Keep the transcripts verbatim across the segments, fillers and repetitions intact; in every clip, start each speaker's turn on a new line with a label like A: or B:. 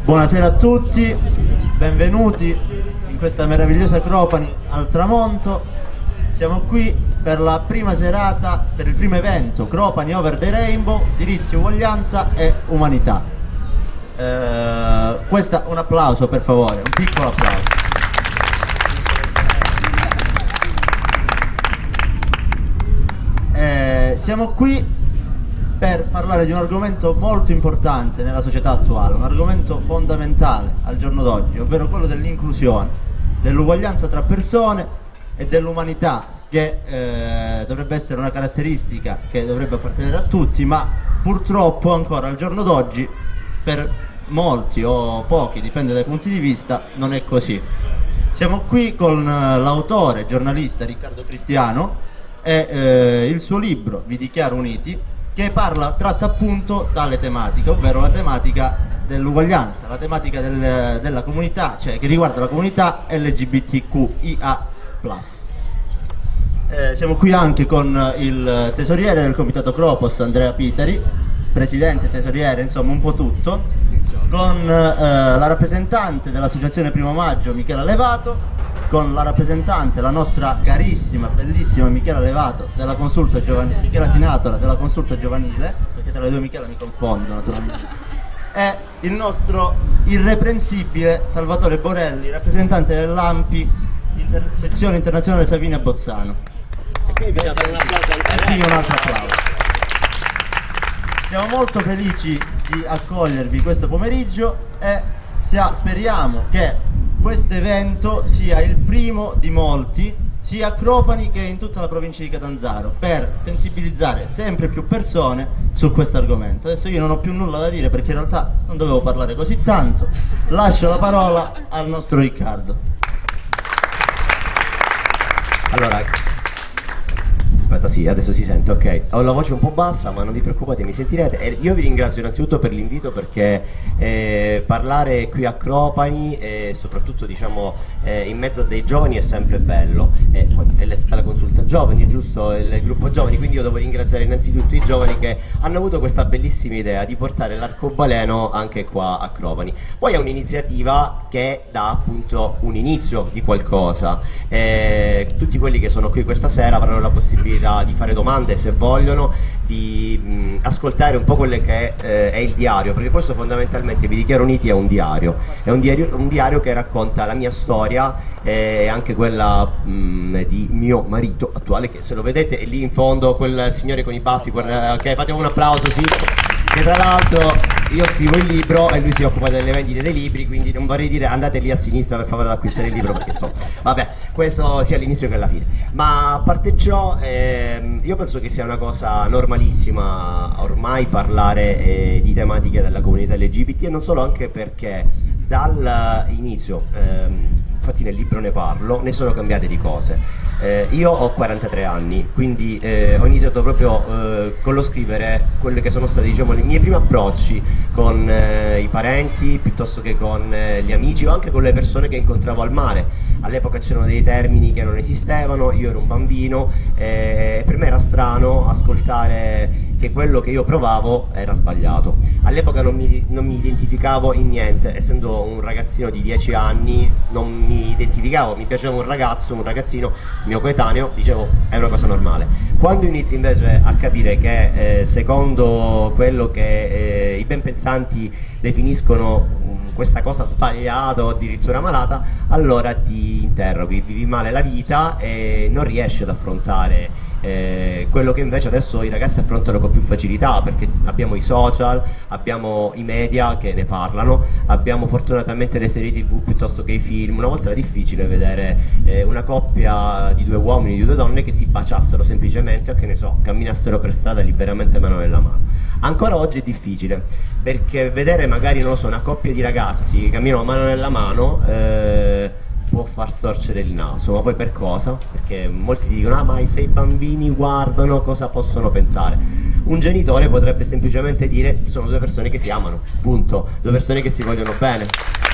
A: Buonasera a tutti, benvenuti in questa meravigliosa Acropani al tramonto. Siamo qui per la prima serata, per il primo evento Cropani Over the Rainbow, diritti, uguaglianza e umanità. Eh, questa, un applauso per favore, un piccolo applauso. Eh, siamo qui per parlare di un argomento molto importante nella società attuale, un argomento fondamentale al giorno d'oggi, ovvero quello dell'inclusione, dell'uguaglianza tra persone e dell'umanità, che eh, dovrebbe essere una caratteristica che dovrebbe appartenere a tutti, ma purtroppo ancora al giorno d'oggi per molti o pochi, dipende dai punti di vista, non è così. Siamo qui con eh, l'autore, giornalista Riccardo Cristiano e eh, il suo libro Vi dichiaro uniti, che parla, tratta appunto tale tematica, ovvero la tematica dell'uguaglianza, la tematica del, della comunità, cioè che riguarda la comunità L G B T Q I A plus. Eh, siamo qui anche con il tesoriere del comitato Cropos, Andrea Piteri, presidente, tesoriere, insomma un po' tutto, con eh, la rappresentante dell'associazione Primo Maggio, Michela Levato, con la rappresentante, la nostra carissima, bellissima Michela Levato della consulta giovanile, Michela Sinatola della consulta giovanile, perché tra le due Michela mi confondo naturalmente, e il nostro irreprensibile Salvatore Borelli, rappresentante dell'Ampi, inter sezione internazionale Savini a Bozzano. E qui un altro applauso. Siamo molto felici di accogliervi questo pomeriggio e speriamo che questo evento sia il primo di molti, sia a Cropani che in tutta la provincia di Catanzaro, per sensibilizzare sempre più persone su questo argomento. Adesso io non ho più nulla da dire perché in realtà non dovevo parlare così tanto, lascio la parola al nostro Riccardo.
B: Allora, aspetta, sì, adesso si sente, ok. Ho la voce un po' bassa, ma non vi preoccupate, mi sentirete. E io vi ringrazio innanzitutto per l'invito, perché eh, parlare qui a Cropani e soprattutto, diciamo, eh, in mezzo a dei giovani è sempre bello. Eh, è stata la consulta giovani, giusto? Il gruppo giovani, quindi io devo ringraziare innanzitutto i giovani che hanno avuto questa bellissima idea di portare l'arcobaleno anche qua a Cropani. Poi è un'iniziativa che dà appunto un inizio di qualcosa. Eh, tutti quelli che sono qui questa sera avranno la possibilità di fare domande se vogliono, di mh, ascoltare un po' quello che eh, è il diario, perché questo fondamentalmente Vi dichiaro uniti è un diario, è un diario, un diario che racconta la mia storia e eh, anche quella mh, di mio marito attuale, che se lo vedete è lì in fondo, quel signore con i baffi, quel, ok, fate un applauso, sì, che tra l'altro io scrivo il libro e lui si occupa delle vendite dei libri, quindi non vorrei dire andate lì a sinistra per favore ad acquistare il libro, perché insomma, vabbè, questo sia all'inizio che alla fine. Ma a parte ciò, ehm, io penso che sia una cosa normalissima ormai parlare eh, di tematiche della comunità L G B T, e non solo, anche perché dall'inizio, ehm, infatti nel libro ne parlo, ne sono cambiate di cose. Eh, io ho quarantatré anni, quindi eh, ho iniziato proprio eh, con lo scrivere quelli che sono stati, diciamo, i miei primi approcci con eh, i parenti, piuttosto che con eh, gli amici o anche con le persone che incontravo al mare. All'epoca c'erano dei termini che non esistevano, io ero un bambino e per me era strano ascoltare che quello che io provavo era sbagliato. All'epoca non mi, non mi identificavo in niente, essendo un ragazzino di dieci anni non mi identificavo, mi piaceva un ragazzo, un ragazzino mio coetaneo, dicevo è una cosa normale. Quando inizi invece a capire che eh, secondo quello che eh, i ben pensanti definiscono um, questa cosa sbagliata o addirittura malata, allora ti interroghi, vivi male la vita e non riesci ad affrontare Eh, quello che invece adesso i ragazzi affrontano con più facilità, perché abbiamo i social, abbiamo i media che ne parlano, abbiamo fortunatamente le serie tv piuttosto che i film. Una volta era difficile vedere eh, una coppia di due uomini, di due donne che si baciassero semplicemente o che ne so, camminassero per strada liberamente mano nella mano. Ancora oggi è difficile, perché vedere magari, non lo so, una coppia di ragazzi che camminano mano nella mano eh, può far storcere il naso. Ma poi per cosa? Perché molti ti dicono ah ma se i bambini guardano cosa possono pensare? Un genitore potrebbe semplicemente dire sono due persone che si amano, punto, due persone che si vogliono bene,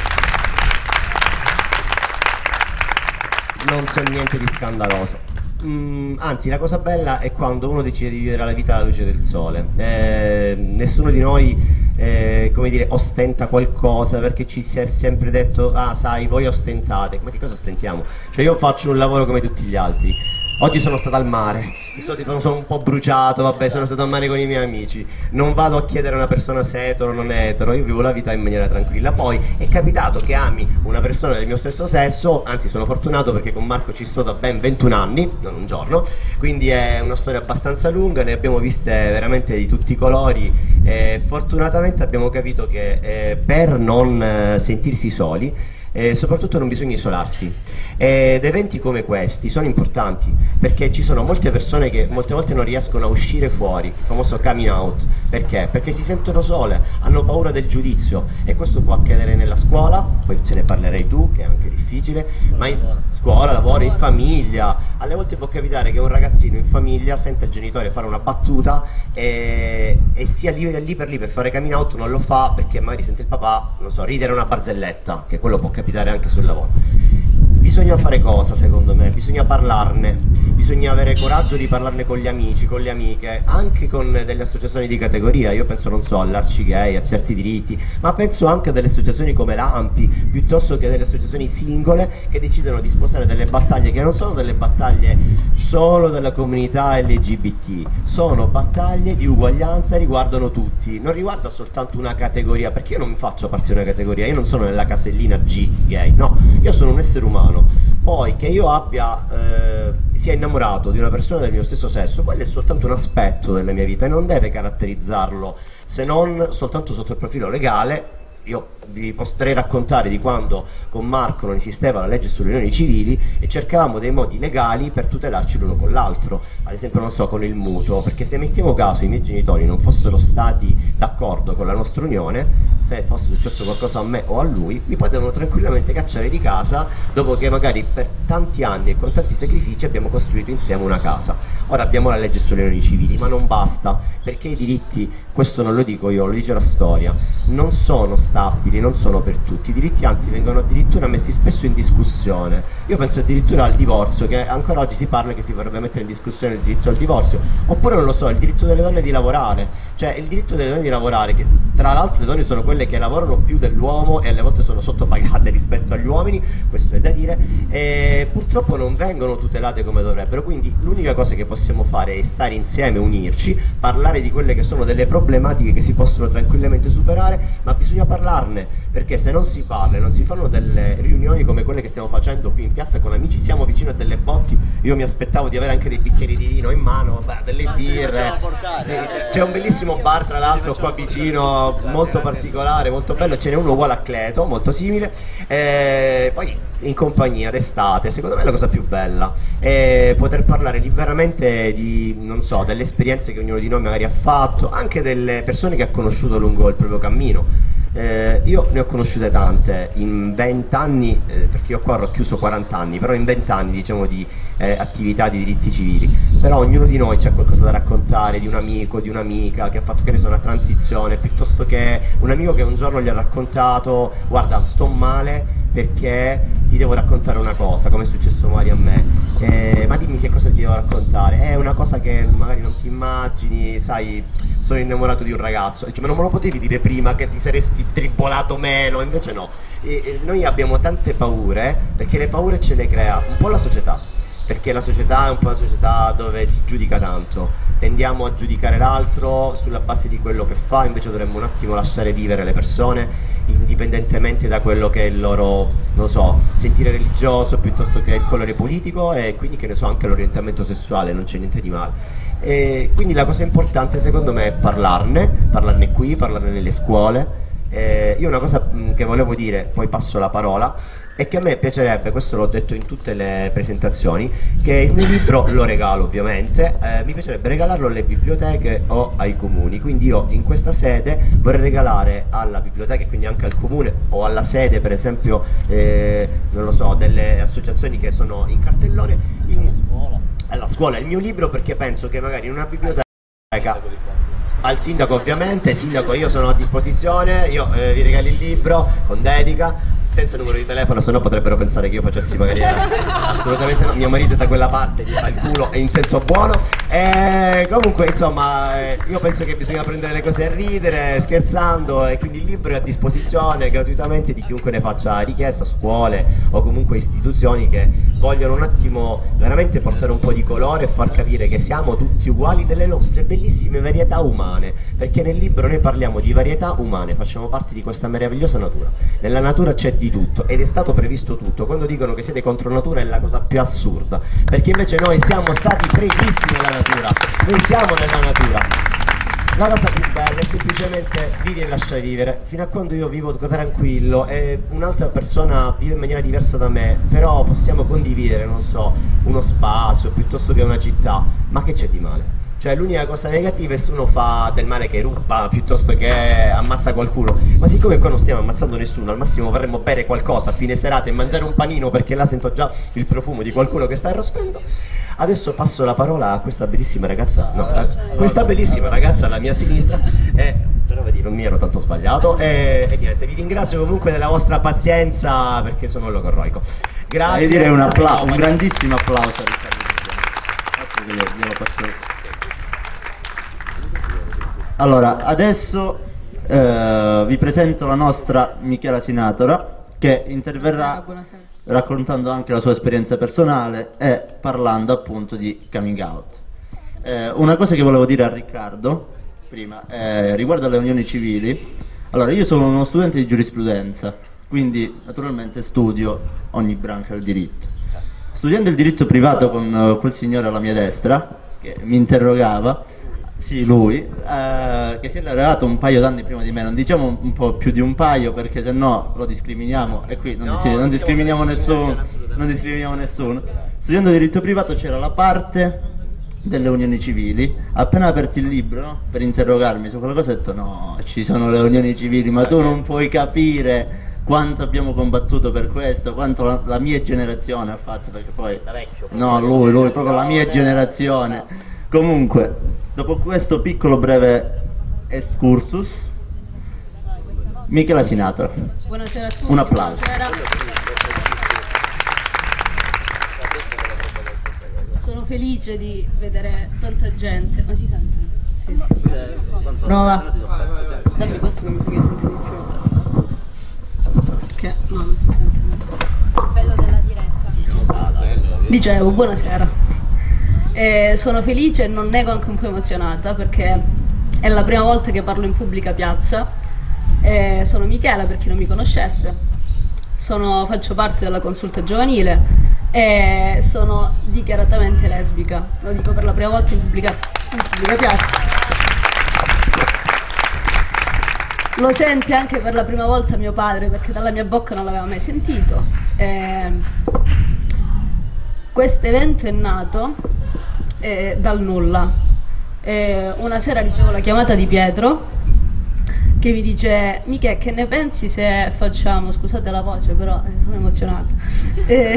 B: non c'è niente di scandaloso. Mm, anzi, la cosa bella è quando uno decide di vivere la vita alla luce del sole. eh, nessuno di noi eh, come dire, ostenta qualcosa, perché ci si è sempre detto, ah sai, voi ostentate. Ma che cosa ostentiamo? Cioè io faccio un lavoro come tutti gli altri. Oggi sono stato al mare, sono un po' bruciato, vabbè, sono stato al mare con i miei amici. Non vado a chiedere a una persona se è etero o non è etero, io vivo la vita in maniera tranquilla. Poi è capitato che ami una persona del mio stesso sesso, anzi sono fortunato perché con Marco ci sto da ben ventuno anni, non un giorno, quindi è una storia abbastanza lunga, ne abbiamo viste veramente di tutti i colori e fortunatamente abbiamo capito che eh, per non eh, sentirsi soli, e soprattutto non bisogna isolarsi, ed eventi come questi sono importanti perché ci sono molte persone che molte volte non riescono a uscire fuori, il famoso coming out. Perché? Perché si sentono sole, hanno paura del giudizio, e questo può accadere nella scuola, poi ce ne parlerai tu che è anche difficile, ma in scuola, lavoro, in famiglia. Alle volte può capitare che un ragazzino in famiglia sente il genitore fare una battuta e, e sia lì, lì per lì per fare coming out non lo fa perché magari sente il papà, non so, ridere una barzelletta, che quello può capitare anche sul lavoro. Bisogna fare cosa, secondo me? Bisogna parlarne, bisogna avere coraggio di parlarne con gli amici, con le amiche, anche con delle associazioni di categoria. Io penso, non so, all'Arcigay, a certi diritti, ma penso anche a delle associazioni come l'Ampi, piuttosto che delle associazioni singole che decidono di sposare delle battaglie che non sono delle battaglie solo della comunità L G B T, sono battaglie di uguaglianza, riguardano tutti, non riguarda soltanto una categoria, perché io non mi faccio parte di una categoria, io non sono nella casellina G gay, no, io sono un essere umano. Poi che io abbia eh, sia innamorato di una persona del mio stesso sesso, quello è soltanto un aspetto della mia vita e non deve caratterizzarlo, se non soltanto sotto il profilo legale. Io vi potrei raccontare di quando con Marco non esisteva la legge sulle unioni civili e cercavamo dei modi legali per tutelarci l'uno con l'altro, ad esempio non so, con il mutuo, perché se mettiamo caso i miei genitori non fossero stati d'accordo con la nostra unione, se fosse successo qualcosa a me o a lui, mi potevano tranquillamente cacciare di casa, dopo che magari per tanti anni e con tanti sacrifici abbiamo costruito insieme una casa. Ora abbiamo la legge sulle unioni civili, ma non basta, perché i diritti, questo non lo dico io, lo dice la storia, non sono stabili, non sono per tutti. I diritti anzi vengono addirittura messi spesso in discussione. Io penso addirittura al divorzio, che ancora oggi si parla che si vorrebbe mettere in discussione il diritto al divorzio, oppure non lo so, il diritto delle donne di lavorare, cioè il diritto delle donne di lavorare, che tra l'altro le donne sono quelle che lavorano più dell'uomo e alle volte sono sottopagate rispetto agli uomini, questo è da dire, e purtroppo non vengono tutelate come dovrebbero. Quindi l'unica cosa che possiamo fare è stare insieme, unirci, parlare di quelle che sono delle problematiche che si possono tranquillamente superare, ma bisogna parlarne, perché se non si parla, non si fanno delle riunioni come quelle che stiamo facendo qui in piazza con amici, siamo vicino a delle botti. Io mi aspettavo di avere anche dei bicchieri di vino in mano, beh, delle birre, sì, c'è un bellissimo bar tra l'altro qua vicino, molto particolare, molto bello, ce n'è uno uguale a Cleto, molto simile, e poi in compagnia d'estate, secondo me è la cosa più bella, è poter parlare liberamente di, non so, delle esperienze che ognuno di noi magari ha fatto, anche delle persone che ha conosciuto lungo il proprio cammino. Eh, io ne ho conosciute tante in vent'anni, eh, perché io qua ho chiuso quaranta anni, però in vent'anni diciamo di eh, attività di diritti civili, però ognuno di noi c'ha qualcosa da raccontare, di un amico, di un'amica che ha fatto, che ne so, una transizione, piuttosto che un amico che un giorno gli ha raccontato: guarda, sto male perché ti devo raccontare una cosa, come è successo magari a me, eh, ma dimmi che cosa ti devo raccontare. È una cosa che magari non ti immagini, sai, sono innamorato di un ragazzo, dice, ma non me lo potevi dire prima che ti saresti tribolato meno? Invece no. E, e noi abbiamo tante paure, perché le paure ce le crea un po' la società, perché la società è un po' una società dove si giudica tanto, tendiamo a giudicare l'altro sulla base di quello che fa, invece dovremmo un attimo lasciare vivere le persone indipendentemente da quello che è il loro, non so, sentire religioso piuttosto che il colore politico, e quindi, che ne so, anche l'orientamento sessuale, non c'è niente di male. E quindi la cosa importante secondo me è parlarne, parlarne qui, parlarne nelle scuole. Eh, io una cosa mh, che volevo dire, poi passo la parola, è che a me piacerebbe, questo l'ho detto in tutte le presentazioni, che il mio libro lo regalo ovviamente, eh, mi piacerebbe regalarlo alle biblioteche o ai comuni, quindi io in questa sede vorrei regalare alla biblioteca e quindi anche al comune, o alla sede per esempio, eh, non lo so, delle associazioni che sono in cartellone, in, alla scuola il mio libro, perché penso che magari in una biblioteca, al sindaco ovviamente, sindaco io sono a disposizione, io eh, vi regalo il libro con dedica, senza numero di telefono, sennò potrebbero pensare che io facessi magari assolutamente no, mio marito è da quella parte, gli fa il culo e in senso buono. E comunque insomma eh, io penso che bisogna prendere le cose a ridere, scherzando, e quindi il libro è a disposizione gratuitamente di chiunque ne faccia richiesta, scuole o comunque istituzioni che vogliono un attimo veramente portare un po' di colore e far capire che siamo tutti uguali nelle nostre bellissime varietà umane, perché nel libro noi parliamo di varietà umane, facciamo parte di questa meravigliosa natura. Nella natura c'è di tutto ed è stato previsto tutto. Quando dicono che siete contro natura è la cosa più assurda, perché invece noi siamo stati previsti nella natura, noi siamo nella natura. La cosa più bella è semplicemente vivi e lascia vivere. Fino a quando io vivo tranquillo e un'altra persona vive in maniera diversa da me, però possiamo condividere, non so, uno spazio piuttosto che una città, ma che c'è di male? Cioè l'unica cosa negativa è se uno fa del male che ruba piuttosto che ammazza qualcuno. Ma siccome qua non stiamo ammazzando nessuno, al massimo vorremmo bere qualcosa a fine serata e mangiare un panino, perché là sento già il profumo di qualcuno che sta arrostendo. Adesso passo la parola a questa bellissima ragazza, no, a questa bellissima ragazza alla mia sinistra. E, però vedi, non mi ero tanto sbagliato. E, e niente, vi ringrazio comunque della vostra pazienza, perché sono logorroico. Grazie.
A: Devi dire un, appla- un grandissimo applauso a Riccardo. Glielo, glielo passo. Allora, adesso eh, vi presento la nostra Michela Sinatora, che interverrà raccontando anche la sua esperienza personale e parlando appunto di coming out. Eh, una cosa che volevo dire a Riccardo prima eh, riguardo alle unioni civili. Allora, io sono uno studente di giurisprudenza, quindi naturalmente studio ogni branca del diritto. Studiando il diritto privato con uh, quel signore alla mia destra che mi interrogava, sì, lui, eh, che si è laureato un paio d'anni prima di me, non diciamo un, un po' più di un paio perché se no lo discriminiamo, e qui non,
B: no,
A: dis- non discriminiamo nessuno, non discriminiamo nessuno. Studiando diritto privato c'era la parte delle unioni civili, appena aperto il libro, no, per interrogarmi su quella cosa ho detto no, ci sono le unioni civili, ma tu non puoi capire quanto abbiamo combattuto per questo, quanto la, la mia generazione ha fatto, perché poi no, lui, lui, proprio la mia generazione. Comunque, dopo questo piccolo breve excursus, Michela Sinatora.
C: Buonasera a tutti.
A: Un applauso.
C: Buonasera. Sono felice di vedere tanta gente. Ma si sente? Sì. Prova. Dammi questo che mi sa che senti di più. Perché? No, non si sente.
D: Il bello della diretta.
C: Dicevo, buonasera. Eh, sono felice e non nego anche un po' emozionata perché è la prima volta che parlo in pubblica piazza. Eh, sono Michela, per chi non mi conoscesse, sono, faccio parte della consulta giovanile e sono dichiaratamente lesbica, lo dico per la prima volta in pubblica, in pubblica piazza. Lo sente anche per la prima volta mio padre, perché dalla mia bocca non l'aveva mai sentito. Eh, questo evento è nato eh, dal nulla. Eh, una sera ricevo la chiamata di Pietro che mi dice: Michè, che ne pensi se facciamo, scusate la voce però eh, sono emozionata, eh,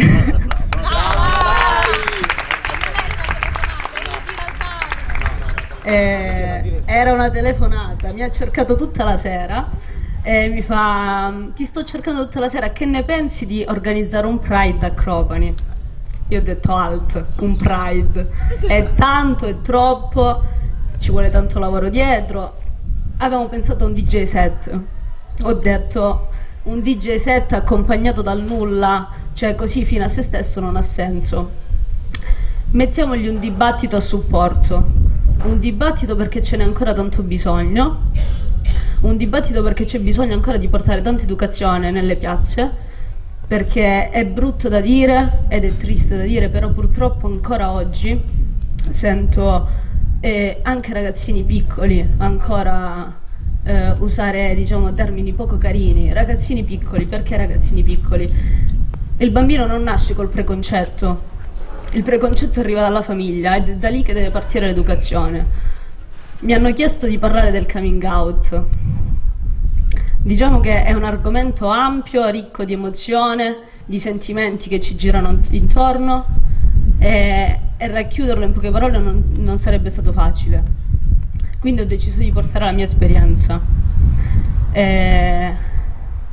C: eh, era una telefonata, mi ha cercato tutta la sera e mi fa: ti sto cercando tutta la sera, che ne pensi di organizzare un Pride a Cropani? Io ho detto: alt, un Pride è tanto, è troppo, ci vuole tanto lavoro dietro. Avevamo pensato a un D J set. Ho detto: un D J set accompagnato dal nulla, cioè così fino a se stesso, non ha senso. Mettiamogli un dibattito a supporto, un dibattito perché ce n'è ancora tanto bisogno, un dibattito perché c'è bisogno ancora di portare tanta educazione nelle piazze, perché è brutto da dire ed è triste da dire, però purtroppo ancora oggi sento e anche ragazzini piccoli ancora eh, usare, diciamo, termini poco carini. Ragazzini piccoli, perché ragazzini piccoli? Il bambino non nasce col preconcetto, il preconcetto arriva dalla famiglia ed è da lì che deve partire l'educazione. Mi hanno chiesto di parlare del coming out. Diciamo che è un argomento ampio, ricco di emozione, di sentimenti che ci girano intorno, e, e racchiuderlo in poche parole non, non sarebbe stato facile, quindi ho deciso di portare la mia esperienza. E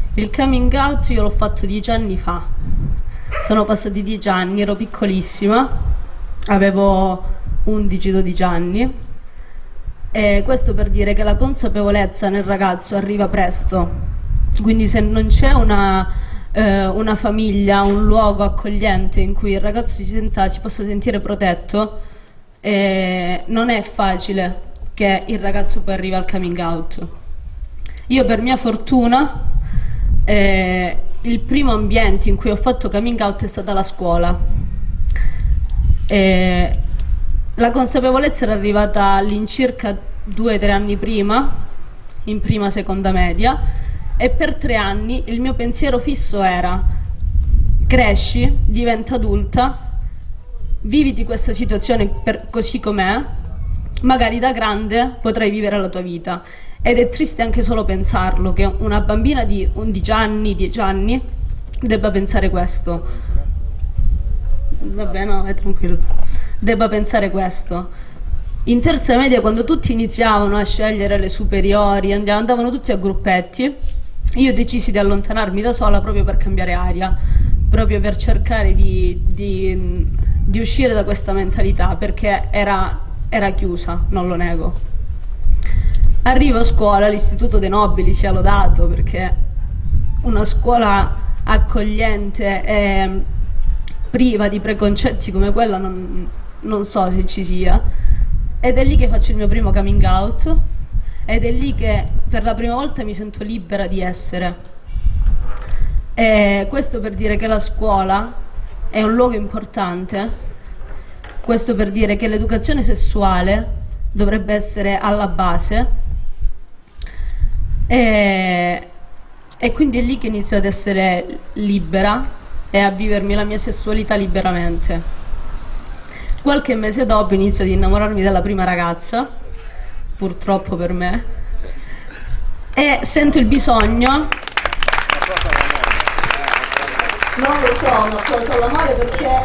C: Il coming out io l'ho fatto dieci anni fa, sono passati dieci anni, ero piccolissima, avevo undici dodici anni, e questo per dire che la consapevolezza nel ragazzo arriva presto, quindi se non c'è una, eh, una famiglia, un luogo accogliente in cui il ragazzo si, senta, si possa sentire protetto, eh, non è facile che il ragazzo poi arrivi al coming out. Io per mia fortuna eh, il primo ambiente in cui ho fatto coming out è stata la scuola. Eh, la consapevolezza era arrivata all'incirca due o tre anni prima, in prima seconda media, e per tre anni il mio pensiero fisso era: cresci, diventa adulta, viviti questa situazione per così com'è, magari da grande potrai vivere la tua vita. Ed è triste anche solo pensarlo, che una bambina di undici anni, dieci anni debba pensare questo. Vabbè, no, è tranquillo. Debba pensare questo. In terza media, quando tutti iniziavano a scegliere le superiori, andavano tutti a gruppetti, io decisi di allontanarmi da sola proprio per cambiare aria, proprio per cercare di, di, di uscire da questa mentalità, perché era, era chiusa, non lo nego. Arrivo a scuola, l'Istituto dei Nobili sia lodato, perché una scuola accogliente e priva di preconcetti come quella non, non so se ci sia, ed è lì che faccio il mio primo coming out, ed è lì che per la prima volta mi sento libera di essere. E questo per dire che la scuola è un luogo importante, questo per dire che l'educazione sessuale dovrebbe essere alla base, e, e quindi è lì che inizio ad essere libera e a vivermi la mia sessualità liberamente. Qualche mese dopo inizio ad innamorarmi della prima ragazza, purtroppo per me, e sento il bisogno, non lo so, un applauso all'amore, perché,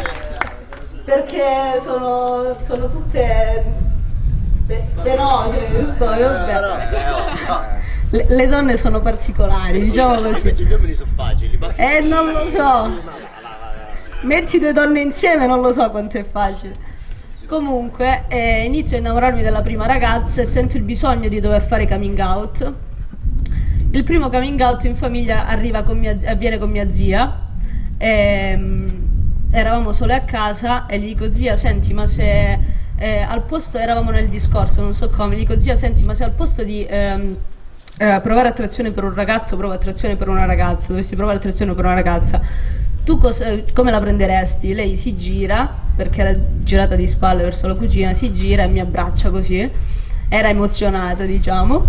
C: perché sono, sono tutte penose le storie, vabbè. Le, le donne sono particolari, diciamo così.
B: Gli uomini sono facili.
C: Eh, non lo so. Metti due donne insieme, non lo so quanto è facile. Comunque, eh, inizio a innamorarmi della prima ragazza e sento il bisogno di dover fare coming out. Il primo coming out in famiglia arriva con mia, avviene con mia zia. E, eravamo sole a casa e gli dico: zia, senti, ma se eh, al posto, eravamo nel discorso, non so come, gli dico: zia, senti, ma se al posto di ehm, eh, provare attrazione per un ragazzo, provo attrazione per una ragazza, dovessi provare attrazione per una ragazza, tu cosa, come la prenderesti? Lei si gira, perché era girata di spalle verso la cucina, si gira e mi abbraccia così, era emozionata, diciamo,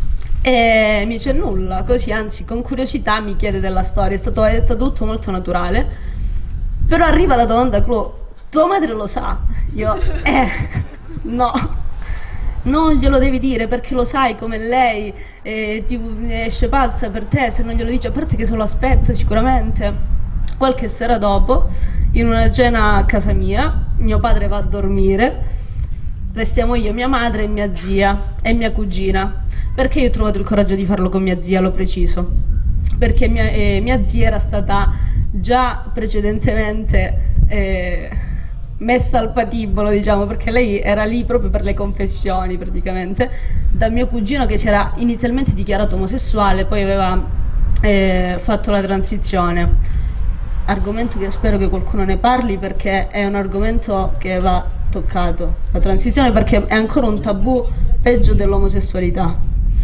C: e mi dice nulla, così, anzi con curiosità mi chiede della storia. È stato, è stato tutto molto naturale, però arriva la domanda clou: tua madre lo sa? Io, eh, no, non glielo devi dire, perché lo sai come lei, eh, ti esce pazza per te se non glielo dici, a parte che se lo aspetta sicuramente. Qualche sera dopo, in una cena a casa mia, mio padre va a dormire, restiamo io, mia madre e mia zia e mia cugina. Perché io ho trovato il coraggio di farlo con mia zia, lo preciso, perché mia, eh, mia zia era stata già precedentemente eh, messa al patibolo, diciamo, perché lei era lì proprio per le confessioni praticamente, da mio cugino che si era inizialmente dichiarato omosessuale, poi aveva eh, fatto la transizione. Argomento che spero che qualcuno ne parli, perché è un argomento che va toccato, la transizione, perché è ancora un tabù peggio dell'omosessualità.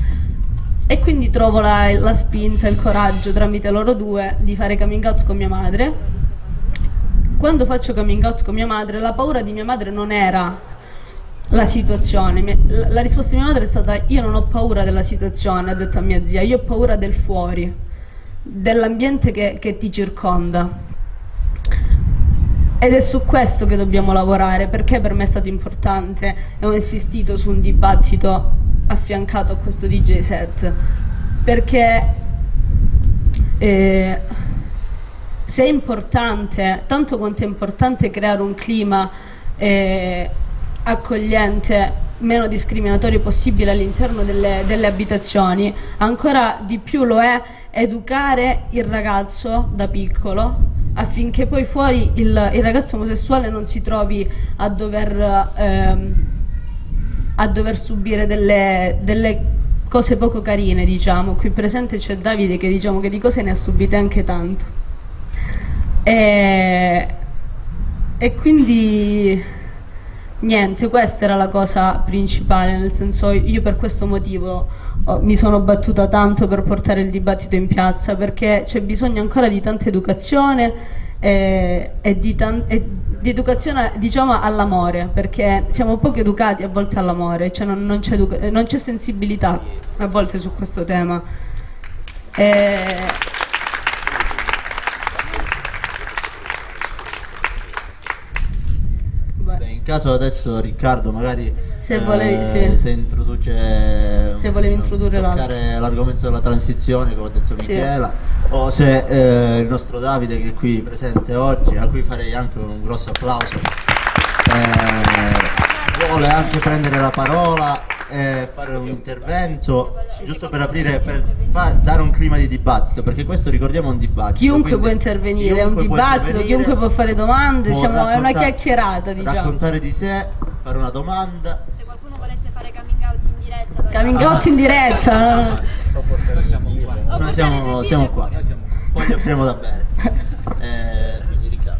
C: E quindi trovo la, la spinta, il coraggio tramite loro due di fare coming out con mia madre. Quando faccio coming out con mia madre, la paura di mia madre non era la situazione. La, la risposta di mia madre è stata: io non ho paura della situazione, ha detto a mia zia, io ho paura del fuori, dell'ambiente che, che ti circonda. Ed è su questo che dobbiamo lavorare, perché per me è stato importante e ho insistito su un dibattito affiancato a questo D J set, perché eh, se è importante, tanto quanto è importante creare un clima eh, accogliente, meno discriminatorio possibile all'interno delle, delle abitazioni, ancora di più lo è educare il ragazzo da piccolo affinché poi fuori il, il ragazzo omosessuale non si trovi a dover, ehm, a dover subire delle, delle cose poco carine, diciamo. Qui presente c'è Davide che diciamo che di cose ne ha subite anche tanto. E, e quindi niente, questa era la cosa principale, nel senso, io per questo motivo oh, mi sono battuta tanto per portare il dibattito in piazza, perché c'è bisogno ancora di tanta educazione e, e, di, tan e di educazione, diciamo, all'amore, perché siamo poco educati a volte all'amore, cioè non, non c'è sensibilità a volte su questo tema. E...
A: in caso adesso Riccardo magari
C: se,
A: eh,
C: volevi, sì.
A: se introduce
C: se volevi introdurre
A: l'argomento della transizione, come ha detto Michela, sì. O se eh, il nostro Davide che è qui presente oggi, a cui farei anche un grosso applauso, eh, vuole anche prendere la parola e fare un intervento giusto per aprire, per far, dare un clima di dibattito, perché questo, ricordiamo, è un dibattito.
C: Chiunque può intervenire, è un dibattito, chiunque può fare domande, siamo, è una chiacchierata, diciamo.
A: Raccontare di sé, fare una domanda.
D: Se qualcuno volesse fare coming out in diretta,
C: coming out in diretta.
A: Noi siamo qua. Noi siamo, siamo qua. Poi gli offriamo da bere. Eh, quindi Riccardo.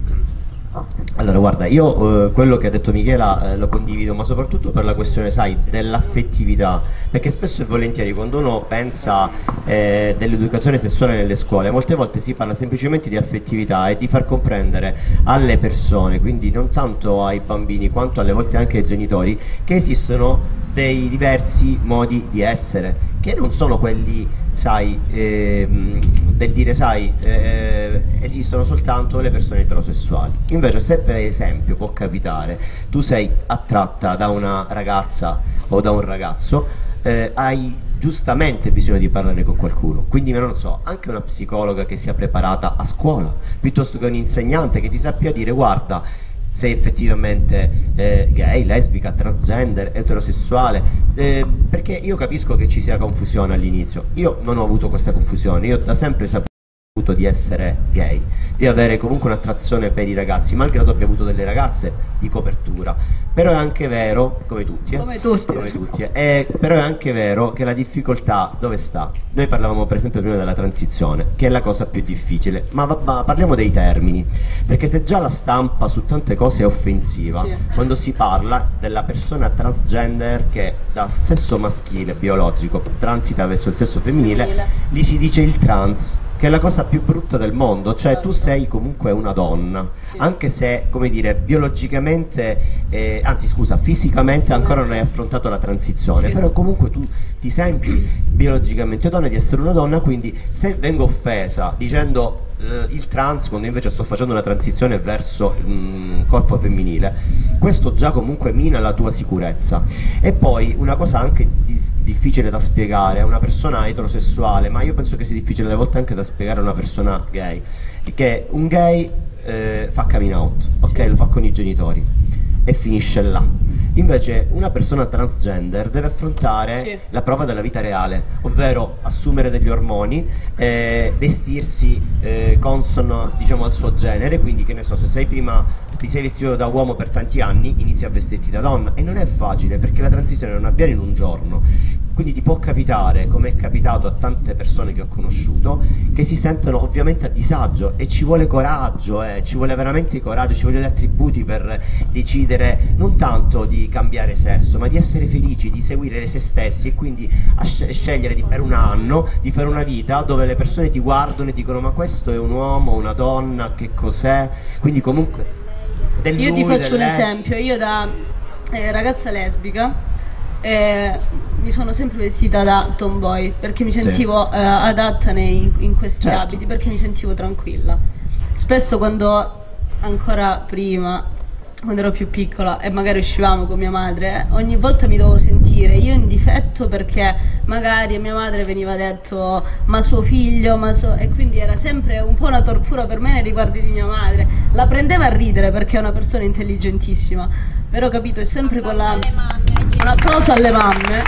B: Allora guarda, io eh, quello che ha detto Michela eh, lo condivido, ma soprattutto per la questione, sai, dell'affettività, perché spesso e volentieri quando uno pensa eh, dell'educazione sessuale nelle scuole, molte volte si parla semplicemente di affettività e di far comprendere alle persone, quindi non tanto ai bambini quanto alle volte anche ai genitori, che esistono dei diversi modi di essere, che non sono quelli, sai, ehm, del dire, sai, eh, esistono soltanto le persone eterosessuali. Invece, se per esempio può capitare, tu sei attratta da una ragazza o da un ragazzo, eh, hai giustamente bisogno di parlare con qualcuno, quindi non so, anche una psicologa che sia preparata a scuola, piuttosto che un insegnante che ti sappia dire: guarda, sei effettivamente eh, gay, lesbica, transgender, eterosessuale, eh, perché io capisco che ci sia confusione all'inizio. Io non ho avuto questa confusione, io da sempre sapevo di essere gay, di avere comunque un'attrazione per i ragazzi, malgrado abbia avuto delle ragazze di copertura. Però è anche vero, come tutti, eh?
C: come tutti,
B: come tutti eh? È, però è anche vero che la difficoltà dove sta? Noi parlavamo per esempio prima della transizione, che è la cosa più difficile, ma, ma parliamo dei termini, perché se già la stampa su tante cose è offensiva, sì. Quando si parla della persona transgender che da sesso maschile biologico transita verso il sesso femminile, femminile. Lì si dice il trans, che è la cosa più brutta del mondo, cioè tu sei comunque una donna, sì. Anche se, come dire, biologicamente, eh, anzi scusa, fisicamente ancora non hai affrontato la transizione, sì. Però comunque tu ti senti biologicamente donna, di essere una donna, quindi se vengo offesa dicendo eh, il trans, quando invece sto facendo una transizione verso il mm, corpo femminile, questo già comunque mina la tua sicurezza. E poi una cosa anche di difficile da spiegare a una persona eterosessuale, ma io penso che sia difficile alle volte anche da spiegare a una persona gay, che un gay eh, fa coming out, ok? Sì. Lo fa con i genitori e finisce là. Invece una persona transgender deve affrontare, sì, la prova della vita reale, ovvero assumere degli ormoni, eh, vestirsi eh, consono, diciamo, al suo genere. Quindi, che ne so, se sei prima ti sei vestito da uomo per tanti anni, inizi a vestirti da donna, e non è facile perché la transizione non avviene in un giorno. Quindi ti può capitare, come è capitato a tante persone che ho conosciuto, che si sentono ovviamente a disagio, e ci vuole coraggio, eh, ci vuole veramente coraggio, ci vogliono gli attributi per decidere non tanto di cambiare sesso, ma di essere felici, di seguire se stessi, e quindi a sc- scegliere di, per un anno di fare una vita dove le persone ti guardano e dicono: ma questo è un uomo, una donna, che cos'è? Quindi comunque del
C: io
B: lui,
C: ti faccio un
B: lei.
C: esempio. Io da eh, ragazza lesbica Eh, mi sono sempre vestita da tomboy perché mi sentivo sì. eh, adatta nei, in questi certo. abiti, perché mi sentivo tranquilla. Spesso, quando ancora prima, quando ero più piccola e magari uscivamo con mia madre, ogni volta mi dovevo sentire io in difetto, perché magari a mia madre veniva detto ma suo figlio, ma suo... e quindi era sempre un po' una tortura per me nei riguardi di mia madre. La prendeva a ridere perché è una persona intelligentissima, però capito, è sempre quella, un applauso alle mamme,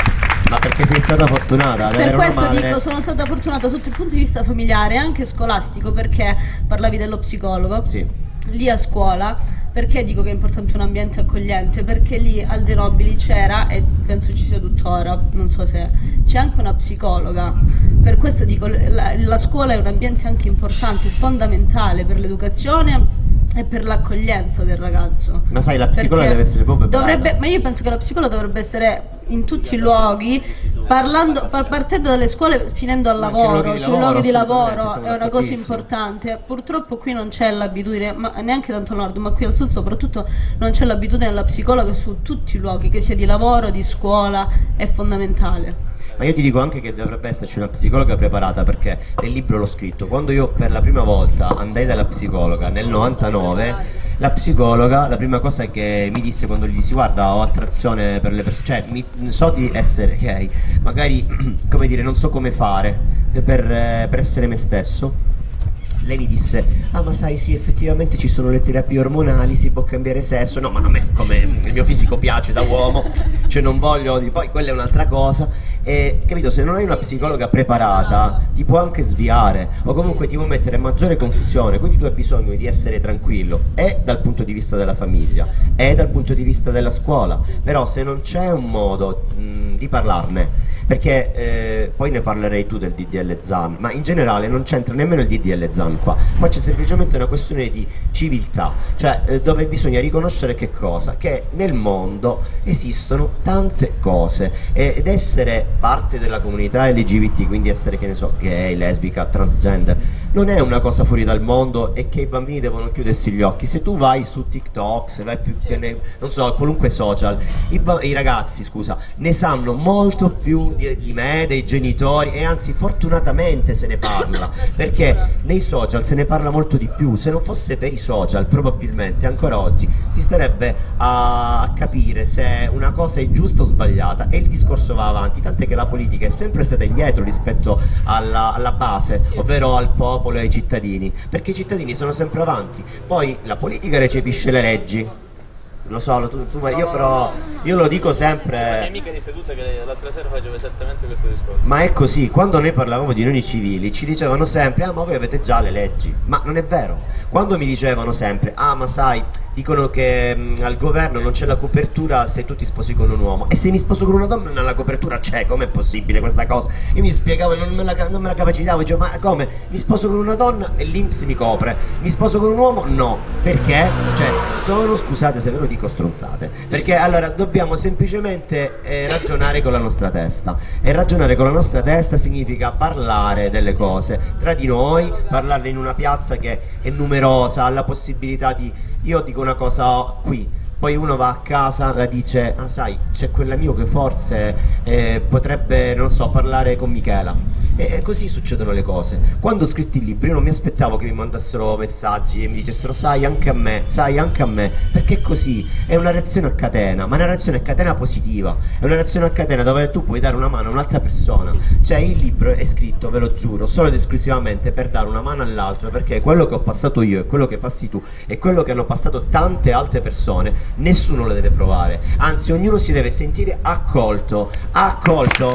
B: Ma perché sei stata fortunata ad avere
C: Per
B: una
C: questo
B: madre...
C: dico, sono stata fortunata sotto il punto di vista familiare e anche scolastico, perché parlavi dello psicologo.
B: Sì.
C: Lì a scuola, perché dico che è importante un ambiente accogliente? Perché lì al De Nobili c'era, e penso ci sia tuttora, non so se c'è anche una psicologa. Per questo dico, la, la scuola è un ambiente anche importante, fondamentale per l'educazione e per l'accoglienza del ragazzo.
B: Ma sai, la psicologa
C: Perché
B: deve essere proprio brava.
C: dovrebbe, ma io penso che la psicologa dovrebbe essere in tutti i luoghi, parlando, pa- partendo dalle scuole, finendo al
B: Ma anche
C: lavoro,
B: luoghi di
C: sui
B: lavoro,
C: luoghi di
B: assolutamente,
C: lavoro,
B: siamo
C: è una cosa
B: d'accordissimo.
C: importante. Purtroppo qui non c'è l'abitudine, ma neanche tanto al nord, ma qui al sud soprattutto non c'è l'abitudine della psicologa su tutti i luoghi, che sia di lavoro, di scuola, è fondamentale.
B: Ma io ti dico anche che dovrebbe esserci una psicologa preparata, perché nel libro l'ho scritto. Quando io per la prima volta andai dalla psicologa nel novantanove, la psicologa la prima cosa che mi disse, quando gli dissi guarda ho attrazione per le persone, cioè mi, so di essere gay, magari come dire non so come fare per, eh, per essere me stesso. Lei mi disse, ah ma sai sì, effettivamente ci sono le terapie ormonali, si può cambiare sesso. No, ma a me, come il mio fisico piace da uomo, cioè non voglio, poi quella è un'altra cosa. E capito, se non hai una psicologa preparata ti può anche sviare, o comunque ti può mettere maggiore confusione. Quindi tu hai bisogno di essere tranquillo, e dal punto di vista della famiglia, e dal punto di vista della scuola. Però se non c'è un modo mh, di parlarne, perché eh, poi ne parlerei tu del D D L Zan, ma in generale non c'entra nemmeno il D D L Zan qua, qua c'è semplicemente una questione di civiltà, cioè eh, dove bisogna riconoscere che cosa? Che nel mondo esistono tante cose, eh, ed essere parte della comunità L G B T, quindi essere, che ne so, gay, lesbica, transgender, non è una cosa fuori dal mondo e che i bambini devono chiudersi gli occhi. Se tu vai su TikTok, se vai più che ne, non so, qualunque social, i, i ragazzi, scusa, ne sanno molto più di, di me, dei genitori, e anzi fortunatamente se ne parla, perché nei social se ne parla molto di più. Se non fosse per i social probabilmente ancora oggi si starebbe a, a capire se una cosa è giusta o sbagliata, e il discorso va avanti, tant'è che la politica è sempre stata indietro rispetto alla, alla base, ovvero al popolo e ai cittadini, perché i cittadini sono sempre avanti. Poi la politica recepisce le leggi, lo so, lo, tu, tu, io però io lo dico sempre.
E: La mia amica di seduta che l'altra sera faceva esattamente questo discorso.
B: Ma è così, quando noi parlavamo di unioni civili ci dicevano sempre ah ma voi avete già le leggi, ma non è vero. Quando mi dicevano sempre ah ma sai, dicono che mh, al governo non c'è la copertura se tu ti sposi con un uomo, e se mi sposo con una donna la copertura c'è, com'è possibile questa cosa? Io mi spiegavo, non me la, non me la capacitavo, dicevo ma come? Mi sposo con una donna e l'I N P S mi copre, mi sposo con un uomo no, perché? Cioè sono, scusate se ve lo dico, stronzate, perché allora dobbiamo semplicemente eh, ragionare con la nostra testa, e ragionare con la nostra testa significa parlare delle cose tra di noi, parlarne in una piazza che è numerosa, ha la possibilità di, io dico una cosa qui, poi uno va a casa, la dice ah sai c'è quell'amico che forse eh, potrebbe, non so, parlare con Michela, e così succedono le cose. Quando ho scritto il libro io non mi aspettavo che mi mandassero messaggi e mi dicessero sai anche a me, sai anche a me, perché così è una reazione a catena, ma è una reazione a catena positiva, è una reazione a catena dove tu puoi dare una mano a un'altra persona. Cioè il libro è scritto, ve lo giuro, solo ed esclusivamente per dare una mano all'altro, perché quello che ho passato io e quello che passi tu e quello che hanno passato tante altre persone nessuno lo deve provare, anzi ognuno si deve sentire accolto, accolto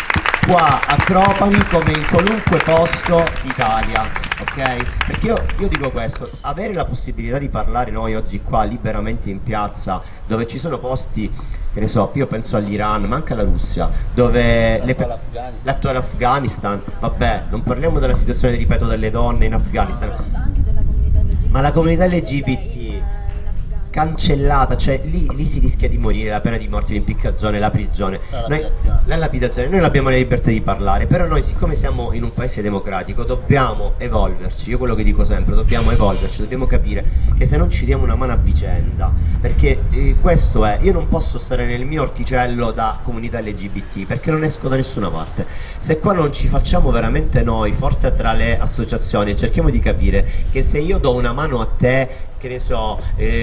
B: qua a Cropani come in qualunque posto d'Italia, ok? Perché io, io dico questo, avere la possibilità di parlare noi oggi qua liberamente in piazza, dove ci sono posti, che ne so, io penso all'Iran, ma anche alla Russia, dove l'attuale Afghanistan. l'attuale Afghanistan, vabbè, non parliamo della situazione, ripeto, delle donne in Afghanistan,
D: Anche della comunità L G B T.
B: ma la comunità L G B T cancellata, cioè lì, lì si rischia di morire, la pena di morte, l'impiccagione, la prigione,
A: la
B: noi,
A: lapidazione.
B: la lapidazione, noi abbiamo la libertà di parlare, però noi siccome siamo in un paese democratico dobbiamo evolverci, io quello che dico sempre, dobbiamo evolverci, dobbiamo capire che se non ci diamo una mano a vicenda, perché eh, questo è, io non posso stare nel mio orticello da comunità L G B T perché non esco da nessuna parte, se qua non ci facciamo veramente noi, forza tra le associazioni, cerchiamo di capire che se io do una mano a te, che ne so, eh, gruppo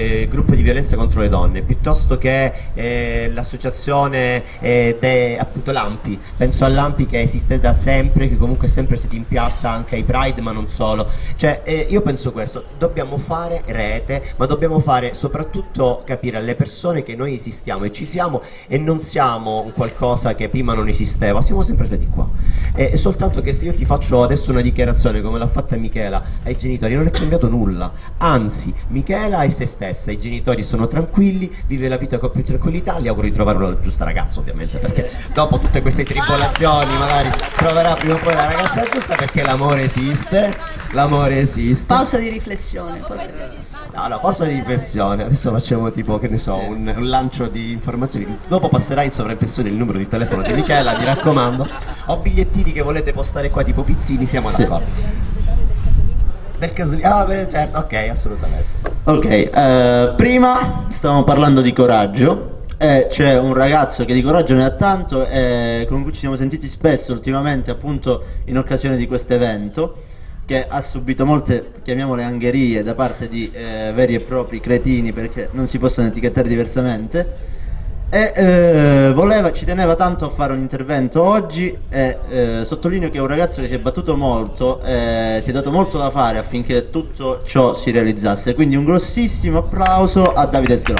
B: gruppo di violenza contro le donne, piuttosto che eh, l'associazione eh, de, appunto l'Ampi. Penso all'Ampi che esiste da sempre, che comunque è sempre stato in piazza anche ai Pride, ma non solo. Cioè eh, io penso questo, dobbiamo fare rete, ma dobbiamo fare soprattutto capire alle persone che noi esistiamo e ci siamo, e non siamo un qualcosa che prima non esisteva, siamo sempre stati qua. E, e soltanto che se io ti faccio adesso una dichiarazione come l'ha fatta Michela ai genitori, non è cambiato nulla, anzi Michela è se stessa, i genitori sono tranquilli, vive la vita con più tranquillità, gli auguro di trovare la giusta ragazza ovviamente, perché dopo tutte queste tribolazioni magari troverà prima o poi la ragazza giusta, perché l'amore esiste, l'amore esiste.
C: Pausa di riflessione. Pausa di riflessione.
B: No, no, pausa di riflessione, adesso facciamo tipo, che ne so, un, un lancio di informazioni, dopo passerà in sovraimpressione il numero di telefono di Michela, mi raccomando, ho bigliettini che volete postare qua tipo pizzini, siamo
A: sì.
B: d'accordo. Del Casolini, ah beh, certo, ok, assolutamente.
A: Ok, eh, prima stavamo parlando di coraggio, e c'è un ragazzo che di coraggio ne ha tanto e con cui ci siamo sentiti spesso ultimamente, appunto in occasione di questo evento, che ha subito molte, chiamiamole angherie, da parte di eh, veri e propri cretini, perché non si possono etichettare diversamente, e eh, voleva, ci teneva tanto a fare un intervento oggi, e eh, sottolineo che è un ragazzo che si è battuto molto, eh, si è dato molto da fare affinché tutto ciò si realizzasse, quindi un grossissimo applauso a Davide Sgro.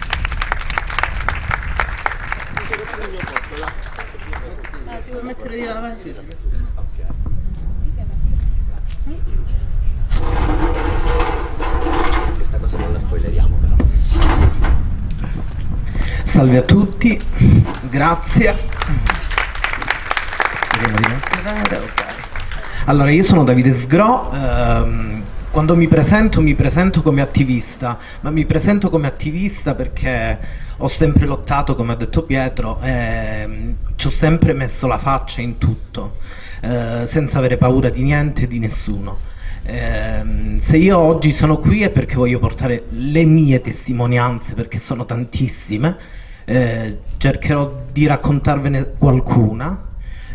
C: Ah, ti vuoi mettere di là, vai.
B: Questa cosa non la spoileriamo però.
F: Salve a tutti, grazie. Allora, io sono Davide Sgro, ehm, quando mi presento mi presento come attivista, ma mi presento come attivista perché ho sempre lottato, come ha detto Pietro, e ci ho sempre messo la faccia in tutto, eh, senza avere paura di niente e di nessuno. Eh, se io oggi sono qui è perché voglio portare le mie testimonianze, perché sono tantissime, eh, cercherò di raccontarvene qualcuna.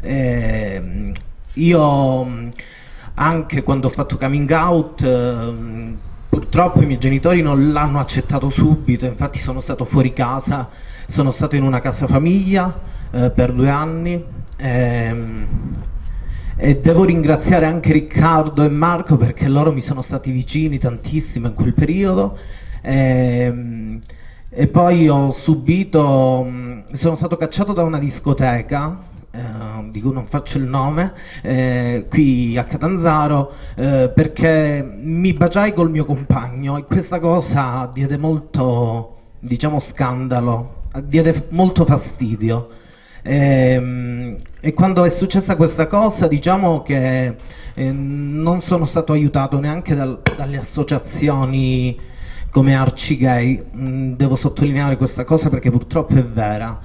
F: Eh, io anche quando ho fatto coming out, eh, purtroppo i miei genitori non l'hanno accettato subito, infatti sono stato fuori casa, sono stato in una casa famiglia eh, per due anni. Ehm, E devo ringraziare anche Riccardo e Marco perché loro mi sono stati vicini tantissimo in quel periodo. E, e poi ho subito, sono stato cacciato da una discoteca, eh, di cui non faccio il nome, eh, qui a Catanzaro, eh, perché mi baciai col mio compagno e questa cosa diede molto, diciamo, scandalo, diede molto fastidio. E, e quando è successa questa cosa, diciamo che eh, non sono stato aiutato neanche dal, dalle associazioni come Arci Gay. Mm, devo sottolineare questa cosa perché purtroppo è vera,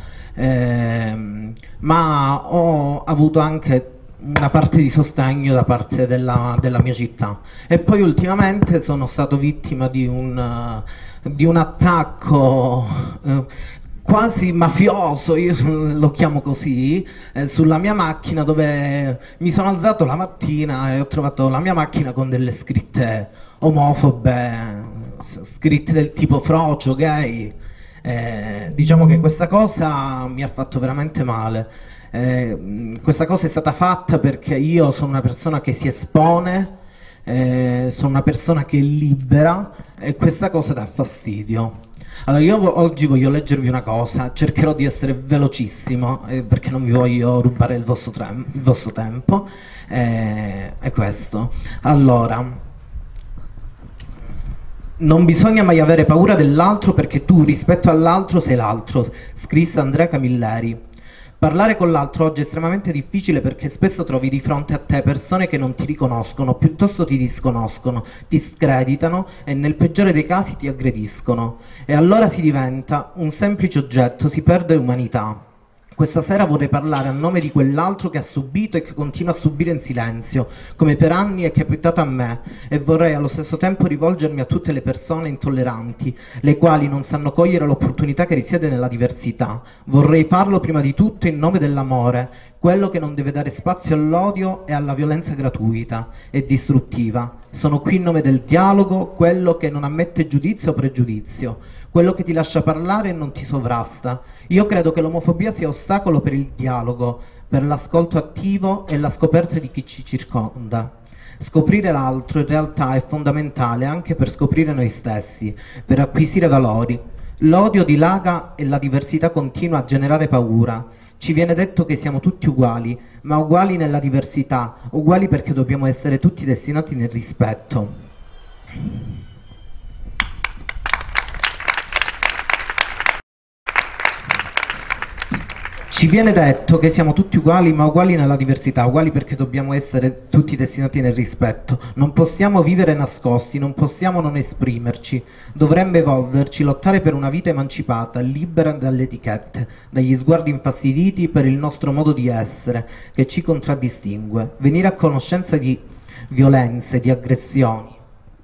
F: eh, ma ho avuto anche una parte di sostegno da parte della, della mia città. E poi ultimamente sono stato vittima di un, uh, di un attacco uh, quasi mafioso, io lo chiamo così, eh, sulla mia macchina, dove mi sono alzato la mattina e ho trovato la mia macchina con delle scritte omofobe, scritte del tipo frocio, gay. Eh, diciamo che questa cosa mi ha fatto veramente male. Eh, questa cosa è stata fatta perché io sono una persona che si espone, eh, sono una persona che è libera e questa cosa dà fastidio. Allora, io oggi voglio leggervi una cosa, cercherò di essere velocissimo eh, perché non vi voglio rubare il vostro, il vostro tempo, eh, è questo. Allora, non bisogna mai avere paura dell'altro perché tu rispetto all'altro sei l'altro, scrisse Andrea Camilleri. Parlare con l'altro oggi è estremamente difficile perché spesso trovi di fronte a te persone che non ti riconoscono, piuttosto ti disconoscono, ti screditano e nel peggiore dei casi ti aggrediscono. E allora si diventa un semplice oggetto, si perde umanità. Questa sera vorrei parlare a nome di quell'altro che ha subito e che continua a subire in silenzio, come per anni è capitato a me, e vorrei allo stesso tempo rivolgermi a tutte le persone intolleranti, le quali non sanno cogliere l'opportunità che risiede nella diversità. Vorrei farlo prima di tutto in nome dell'amore, quello che non deve dare spazio all'odio e alla violenza gratuita e distruttiva. Sono qui in nome del dialogo, quello che non ammette giudizio o pregiudizio, quello che ti lascia parlare e non ti sovrasta. Io credo che l'omofobia sia ostacolo per il dialogo, per l'ascolto attivo e la scoperta di chi ci circonda. Scoprire l'altro in realtà è fondamentale anche per scoprire noi stessi, per acquisire valori. L'odio dilaga e la diversità continua a generare paura. Ci viene detto che siamo tutti uguali, ma uguali nella diversità, uguali perché dobbiamo essere tutti destinati nel rispetto. Ci viene detto che siamo tutti uguali, ma uguali nella diversità, uguali perché dobbiamo essere tutti destinati nel rispetto. Non possiamo vivere nascosti, non possiamo non esprimerci. Dovremmo evolverci, lottare per una vita emancipata, libera dalle etichette, dagli sguardi infastiditi per il nostro modo di essere, che ci contraddistingue. Venire a conoscenza di violenze, di aggressioni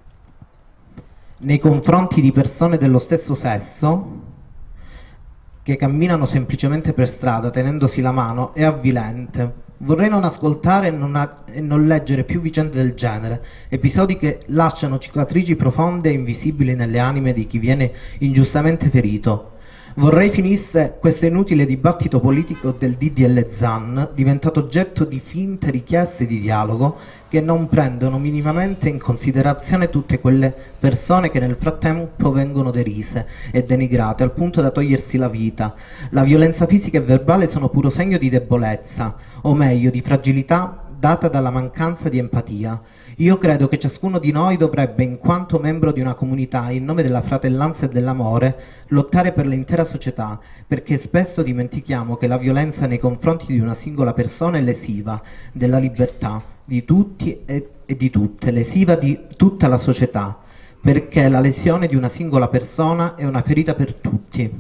F: nei confronti di persone dello stesso sesso che camminano semplicemente per strada tenendosi la mano è avvilente. Vorrei non ascoltare e non, a- e non leggere più vicende del genere, episodi che lasciano cicatrici profonde e invisibili nelle anime di chi viene ingiustamente ferito. Vorrei finisse questo inutile dibattito politico del D D L Zan, diventato oggetto di finte richieste di dialogo che non prendono minimamente in considerazione tutte quelle persone che nel frattempo vengono derise e denigrate al punto da togliersi la vita. La violenza fisica e verbale sono puro segno di debolezza, o meglio di fragilità data dalla mancanza di empatia. Io credo che ciascuno di noi dovrebbe, in quanto membro di una comunità, in nome della fratellanza e dell'amore, lottare per l'intera società, perché spesso dimentichiamo che la violenza nei confronti di una singola persona è lesiva della libertà di tutti e, e di tutte, lesiva di tutta la società, perché la lesione di una singola persona è una ferita per tutti.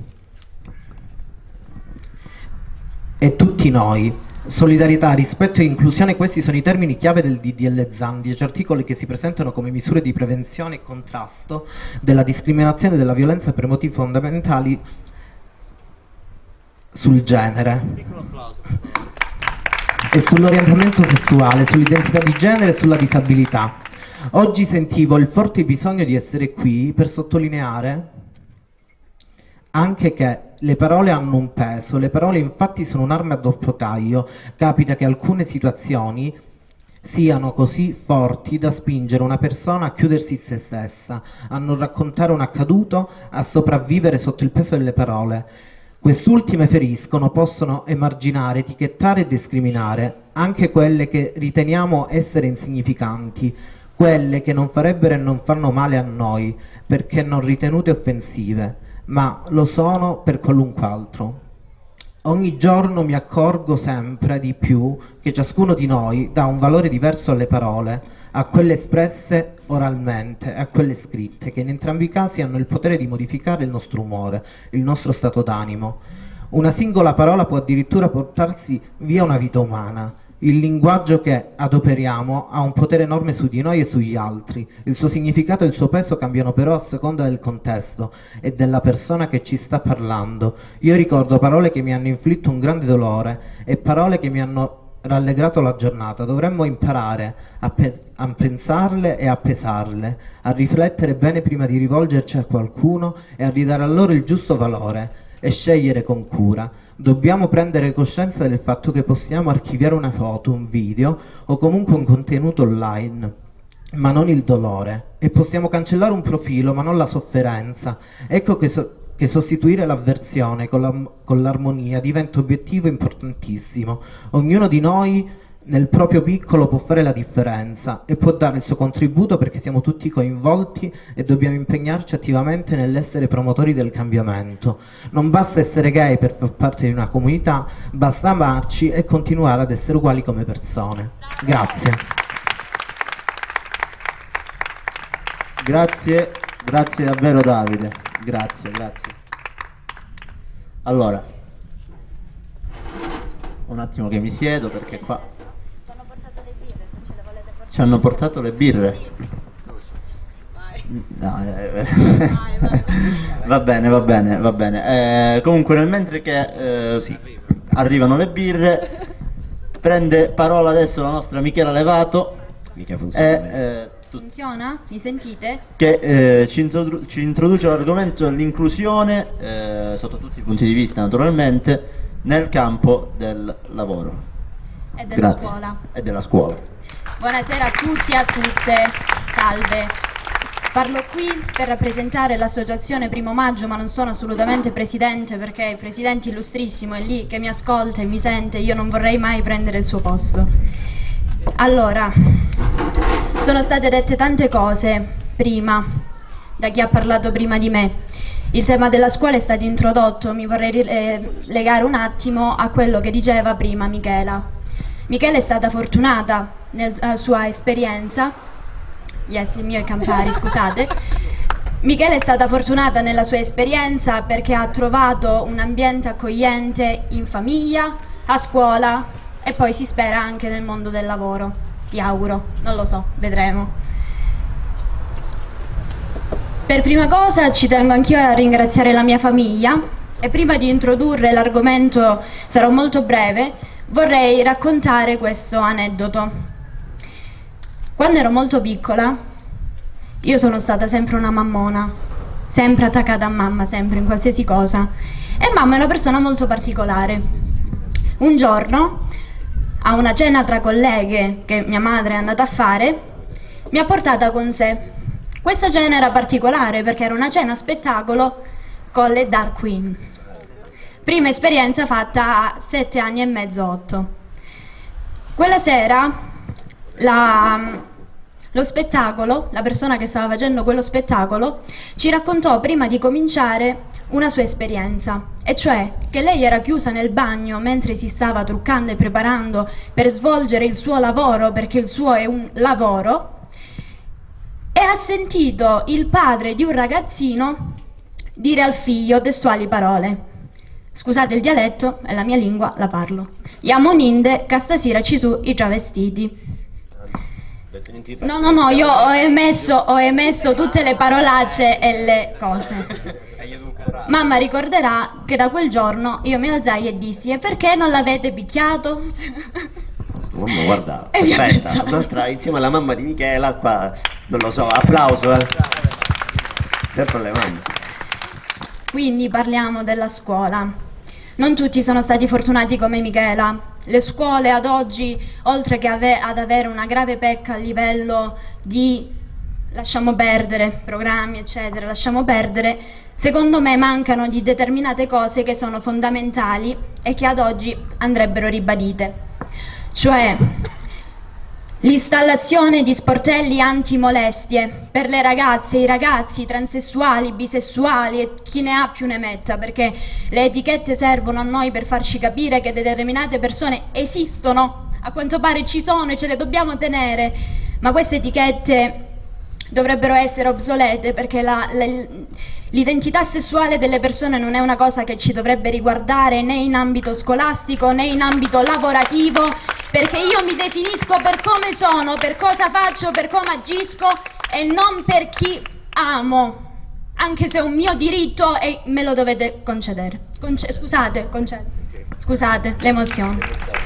F: E tutti noi. Solidarietà, rispetto e inclusione, questi sono i termini chiave del D D L Zan, dieci articoli che si presentano come misure di prevenzione e contrasto della discriminazione e della violenza per motivi fondamentali sul genere e sull'orientamento sessuale, sull'identità di genere e sulla disabilità. Oggi sentivo il forte bisogno di essere qui per sottolineare anche che le parole hanno un peso, le parole infatti sono un'arma a doppio taglio. Capita che alcune situazioni siano così forti da spingere una persona a chiudersi in se stessa, a non raccontare un accaduto, a sopravvivere sotto il peso delle parole. Quest'ultime feriscono, possono emarginare, etichettare e discriminare, anche quelle che riteniamo essere insignificanti, quelle che non farebbero e non fanno male a noi, perché non ritenute offensive, ma lo sono per qualunque altro. Ogni giorno mi accorgo sempre di più che ciascuno di noi dà un valore diverso alle parole, a quelle espresse oralmente e a quelle scritte, che in entrambi i casi hanno il potere di modificare il nostro umore, il nostro stato d'animo. Una singola parola può addirittura portarsi via una vita umana. Il linguaggio che adoperiamo ha un potere enorme su di noi e sugli altri. Il suo significato e il suo peso cambiano però a seconda del contesto e della persona che ci sta parlando. Io ricordo parole che mi hanno inflitto un grande dolore e parole che mi hanno rallegrato la giornata. Dovremmo imparare a, pe- a pensarle e a pesarle, a riflettere bene prima di rivolgerci a qualcuno e a ridare a loro il giusto valore e scegliere con cura. Dobbiamo prendere coscienza del fatto che possiamo archiviare una foto, un video o comunque un contenuto online, ma non il dolore, e possiamo cancellare un profilo ma non la sofferenza. Ecco che, so- che sostituire l'avversione con, la- con l'armonia diventa obiettivo importantissimo. Ognuno di noi nel proprio piccolo può fare la differenza e può dare il suo contributo, perché siamo tutti coinvolti e dobbiamo impegnarci attivamente nell'essere promotori del cambiamento. Non basta essere gay per far parte di una comunità, basta amarci e continuare ad essere uguali come persone. Grazie.
A: Grazie, grazie davvero Davide, grazie, grazie. Allora, un attimo che mi siedo perché qua...
D: Ci hanno portato le birre, se ce le volete portare.
A: Ci hanno portato le birre?
D: Vai.
A: No, eh,
D: Vai, vai.
A: va bene, va bene, va bene. Eh, comunque nel mentre che eh, arrivano le birre, Prende parola adesso la nostra Michela Levato.
B: Mica funziona.
A: E, eh, tu-
D: Funziona? Mi sentite?
A: che eh, ci, introdu- ci introduce l'argomento dell'inclusione, eh, sotto tutti i punti di vista naturalmente, nel campo del lavoro.
D: E della
A: Grazie.
D: scuola.
A: E della scuola.
D: Buonasera a tutti e a tutte. Salve. Parlo qui per rappresentare l'associazione Primo Maggio, ma non sono assolutamente presidente, perché il presidente illustrissimo è lì che mi ascolta e mi sente. Io non vorrei mai prendere il suo posto. Allora, sono state dette tante cose prima, da chi ha parlato prima di me. Il tema della scuola è stato introdotto, mi vorrei eh, legare un attimo a quello che diceva prima Michela. Michela è stata fortunata nella sua esperienza, yes, il mio è Campari, scusate. Michela è stata fortunata nella sua esperienza perché ha trovato un ambiente accogliente in famiglia, a scuola e poi si spera anche nel mondo del lavoro. Ti auguro, non lo so, vedremo. Per prima cosa ci tengo anch'io a ringraziare la mia famiglia e prima di introdurre l'argomento, sarò molto breve, vorrei raccontare questo aneddoto. Quando ero molto piccola, io sono stata sempre una mammona, sempre attaccata a mamma, sempre in qualsiasi cosa. E mamma è una persona molto particolare. Un giorno, a una cena tra colleghe che mia madre è andata a fare, mi ha portata con sé. Questa cena era particolare perché era una cena spettacolo con le Dark Queen. Prima esperienza fatta a sette anni e mezzo, otto. Quella sera la, lo spettacolo, la persona che stava facendo quello spettacolo, ci raccontò prima di cominciare una sua esperienza, e cioè che lei era chiusa nel bagno mentre si stava truccando e preparando per svolgere il suo lavoro, perché il suo è un lavoro, e ha sentito il padre di un ragazzino dire al figlio testuali parole. Scusate il dialetto, è la mia lingua, la parlo. Iamoninde, che stasera ci su i già vestiti. No, no, no, io ho emesso, ho emesso tutte le parolacce e le cose. Mamma ricorderà che da quel giorno io mi alzai e dissi: e perché non l'avete picchiato?
B: Mamma, guarda,
C: E via
B: aspetta,
C: pensavo.
B: un'altra insieme alla mamma di Michela, qua, non lo so, applauso, eh. Sempre le mamme.
C: Quindi parliamo della scuola. Non tutti sono stati fortunati come Michela. Le scuole ad oggi, oltre che ave- ad avere una grave pecca a livello di lasciamo perdere, programmi eccetera, lasciamo perdere, secondo me mancano di determinate cose che sono fondamentali e che ad oggi andrebbero ribadite. Cioè l'installazione di sportelli antimolestie per le ragazze, i ragazzi transessuali, bisessuali e chi ne ha più ne metta, perché le etichette servono a noi per farci capire che determinate persone esistono, a quanto pare ci sono e ce le dobbiamo tenere, ma queste etichette dovrebbero essere obsolete, perché la, la, l'identità sessuale delle persone non è una cosa che ci dovrebbe riguardare né in ambito scolastico né in ambito lavorativo, perché io mi definisco per come sono, per cosa faccio, per come agisco e non per chi amo, anche se è un mio diritto e me lo dovete concedere. Conce- scusate, concedere. Scusate, l'emozione.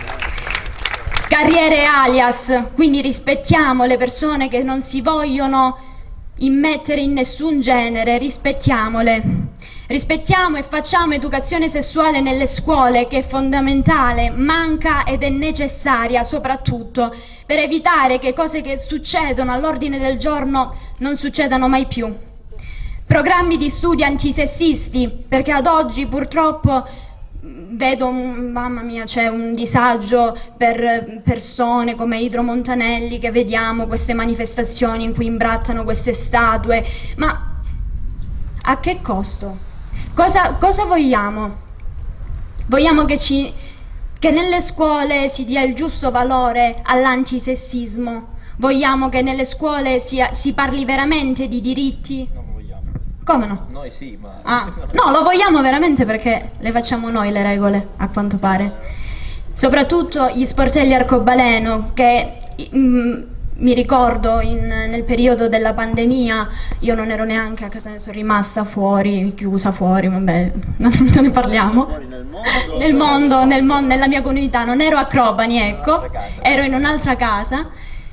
C: Carriere alias, quindi rispettiamo le persone che non si vogliono immettere in nessun genere, rispettiamole. Rispettiamo e facciamo educazione sessuale nelle scuole, che è fondamentale, manca ed è necessaria soprattutto per evitare che cose che succedono all'ordine del giorno non succedano mai più. Programmi di studio antisessisti, perché ad oggi purtroppo vedo, un, mamma mia, c'è un disagio per persone come Idro Montanelli, che vediamo queste manifestazioni in cui imbrattano queste statue, ma a che costo? Cosa, cosa vogliamo? Vogliamo che, ci, che nelle scuole si dia il giusto valore all'antisessismo? Vogliamo che nelle scuole si, si parli veramente di diritti?
E: Non lo vogliamo.
C: Come no?
E: Noi sì, ma...
C: Ah, no, lo vogliamo veramente perché le facciamo noi le regole, a quanto pare. Soprattutto gli sportelli arcobaleno, che mm,
D: mi ricordo in, nel periodo della pandemia io non ero neanche a casa, sono rimasta fuori, chiusa fuori, vabbè, non ne parliamo. Nel mondo, nel mondo, nella mia comunità, non ero a Crobani, ecco, ero in un'altra casa.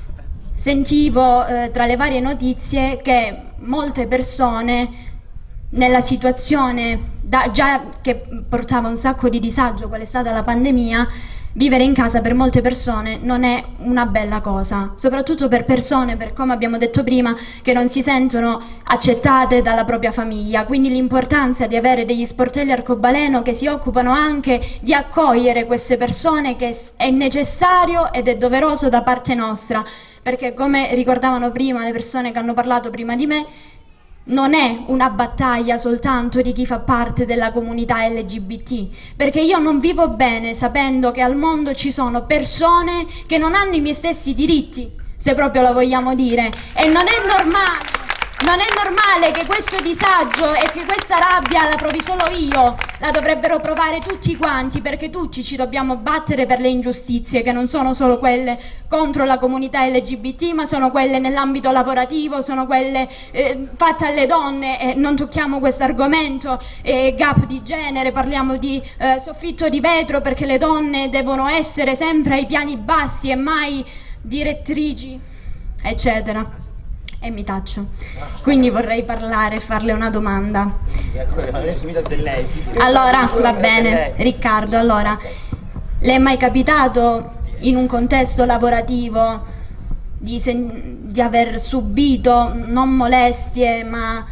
D: Sentivo eh, tra le varie notizie che molte persone nella situazione da, già che portava un sacco di disagio, qual è stata la pandemia, vivere in casa per molte persone non è una bella cosa, soprattutto per persone, per come abbiamo detto prima, che non si sentono accettate dalla propria famiglia. Quindi l'importanza di avere degli sportelli arcobaleno che si occupano anche di accogliere queste persone, che è necessario ed è doveroso da parte nostra, perché come ricordavano prima le persone che hanno parlato prima di me, non è una battaglia soltanto di chi fa parte della comunità L G B T, perché io non vivo bene sapendo che al mondo ci sono persone che non hanno i miei stessi diritti, se proprio lo vogliamo dire, e non è normale. Non è normale che questo disagio e che questa rabbia la provi solo io, la dovrebbero provare tutti quanti, perché tutti ci dobbiamo battere per le ingiustizie, che non sono solo quelle contro la comunità L G B T, ma sono quelle nell'ambito lavorativo, sono quelle eh, fatte alle donne, e non tocchiamo questo argomento, eh, gap di genere, parliamo di eh, soffitto di vetro, perché le donne devono essere sempre ai piani bassi e mai direttrici, eccetera. E mi taccio, quindi vorrei parlare e farle una domanda.
B: Adesso mi date lei.
D: Allora, va bene, Riccardo, allora, le è mai capitato in un contesto lavorativo di, di aver subito non molestie ma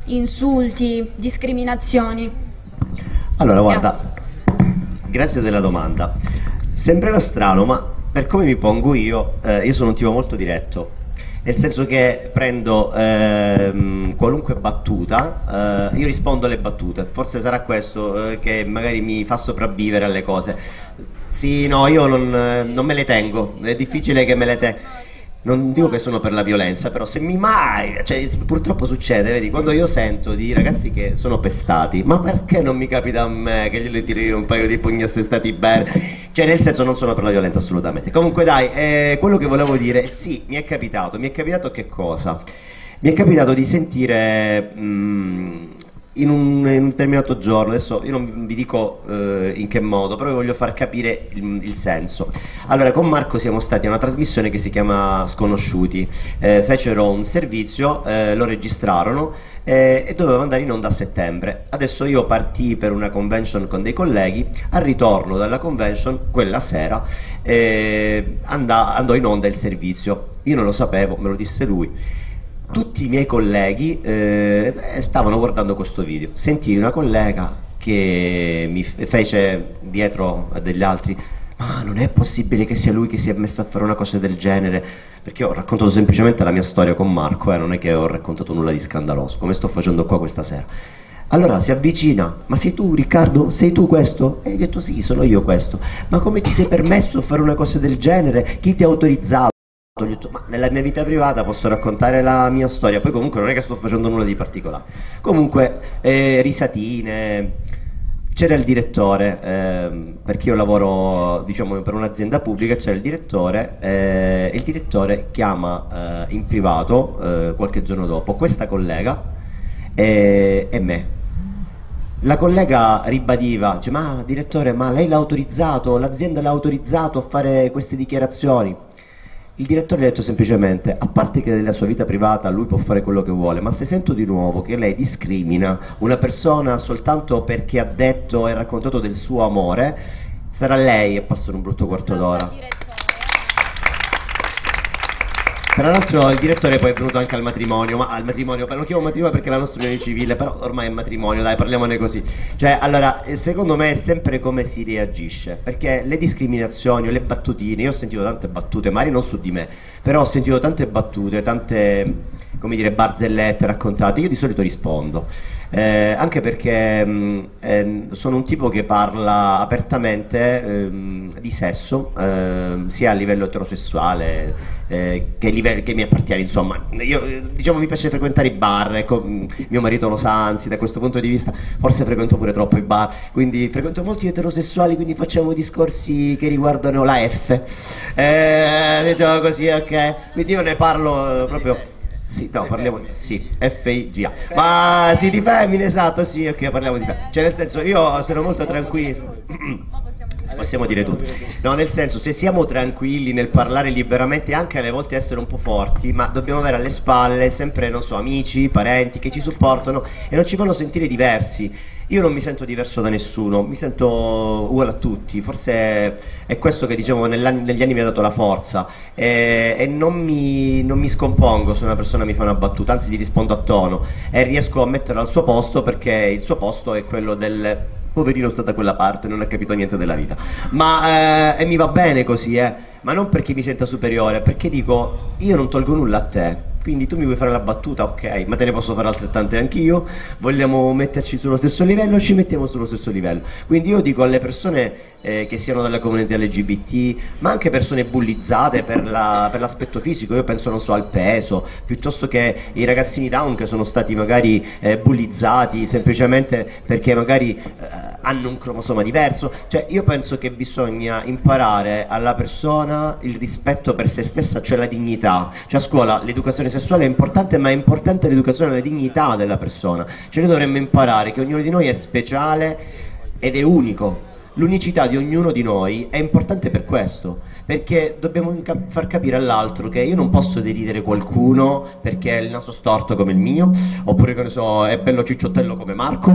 D: insulti, discriminazioni?
B: Allora, guarda,
D: Grazie.
B: grazie della domanda. Sembrerà strano, ma per come mi pongo io, eh, io sono un tipo molto diretto. Nel senso che prendo ehm, qualunque battuta, eh, io rispondo alle battute, forse sarà questo eh, che magari mi fa sopravvivere alle cose. Sì, no, io non, eh, non me le tengo, è difficile che me le tenga. Non dico che sono per la violenza, però se mi mai, cioè purtroppo succede, vedi, quando io sento di ragazzi che sono pestati, ma perché non mi capita a me che glieli tiri un paio di pugni assestati bene? Cioè nel senso non sono per la violenza assolutamente. Comunque dai, eh, quello che volevo dire, sì, mi è capitato, mi è capitato che cosa? Mi è capitato di sentire mh, in, un, in un determinato giorno, adesso io non vi dico eh, in che modo, però vi voglio far capire il, il senso. Allora, con Marco siamo stati a una trasmissione che si chiama Sconosciuti, eh, fecero un servizio, eh, lo registrarono eh, e doveva andare in onda a settembre. Adesso io partii per una convention con dei colleghi, al ritorno dalla convention, quella sera, eh, andà, andò in onda il servizio. Io non lo sapevo, me lo disse lui. Tutti i miei colleghi eh, stavano guardando questo video. Sentii una collega che mi fece dietro a degli altri: ma non è possibile che sia lui che si è messo a fare una cosa del genere? Perché io ho raccontato semplicemente la mia storia con Marco, eh, non è che ho raccontato nulla di scandaloso, come sto facendo qua questa sera. Allora si avvicina: ma sei tu Riccardo? Sei tu questo? E io ho detto sì, sono io questo. Ma come ti sei permesso a fare una cosa del genere? Chi ti ha autorizzato? Gli ho detto, ma nella mia vita privata posso raccontare la mia storia, poi comunque non è che sto facendo nulla di particolare. Comunque eh, risatine, c'era il direttore, eh, perché io lavoro diciamo per un'azienda pubblica, c'era il direttore, eh, il direttore chiama eh, in privato eh, qualche giorno dopo questa collega e, e me. La collega ribadiva, dice, ma direttore, ma lei l'ha autorizzato, l'azienda l'ha autorizzato a fare queste dichiarazioni? Il direttore gli ha detto semplicemente, a parte che nella sua vita privata lui può fare quello che vuole, ma se sento di nuovo che lei discrimina una persona soltanto perché ha detto e raccontato del suo amore, sarà lei a passare un brutto quarto d'ora. Tra l'altro il direttore poi è venuto anche al matrimonio, ma al matrimonio, lo chiamo matrimonio perché è la nostra unione civile, però ormai è matrimonio, dai, parliamone così. Cioè, allora, secondo me è sempre come si reagisce, perché le discriminazioni o le battutine, io ho sentito tante battute, magari non su di me, però ho sentito tante battute, tante come dire, barzellette raccontate, io di solito rispondo. Eh, anche perché mh, eh, sono un tipo che parla apertamente ehm, di sesso, ehm, sia a livello eterosessuale eh, che, livello, che mi appartiene, insomma. Io eh, diciamo mi piace frequentare i bar, ecco, mh, mio marito lo sa, anzi da questo punto di vista forse frequento pure troppo i bar, quindi frequento molti eterosessuali, quindi facciamo discorsi che riguardano la F, eh, diciamo così, ok, quindi io ne parlo proprio. Sì, no, parliamo di sì, F I G A. Ma sì, di femmine, esatto, sì, ok, parliamo di femmine. Cioè, nel senso, io sono molto tranquillo. Possiamo dire tutto. No, nel senso, se siamo tranquilli nel parlare liberamente, anche alle volte essere un po' forti, ma dobbiamo avere alle spalle sempre, non so, amici, parenti che ci supportano e non ci fanno sentire diversi. Io non mi sento diverso da nessuno, mi sento uguale a tutti, forse è questo che diciamo negli anni, negli anni mi ha dato la forza e, e non, mi, non mi scompongo se una persona mi fa una battuta, anzi gli rispondo a tono e riesco a metterlo al suo posto, perché il suo posto è quello del poverino sta da quella parte, non ha capito niente della vita, ma eh, e mi va bene così, eh, ma non perché mi senta superiore, perché dico io non tolgo nulla a te. Quindi tu mi vuoi fare la battuta, ok, ma te ne posso fare altrettante anch'io, vogliamo metterci sullo stesso livello, ci mettiamo sullo stesso livello. Quindi io dico alle persone eh, che siano della comunità L G B T, ma anche persone bullizzate per, la, per l'aspetto fisico, io penso non so al peso, piuttosto che i ragazzini down che sono stati magari eh, bullizzati semplicemente perché magari eh, hanno un cromosoma diverso, cioè io penso che bisogna imparare alla persona il rispetto per se stessa, cioè la dignità, cioè a scuola l'educazione sessuale è importante, ma è importante l'educazione alla dignità della persona, cioè noi dovremmo imparare che ognuno di noi è speciale ed è unico. L'unicità di ognuno di noi è importante per questo, perché dobbiamo far capire all'altro che io non posso deridere qualcuno perché ha il naso storto come il mio, oppure che ne so, è bello cicciottello come Marco,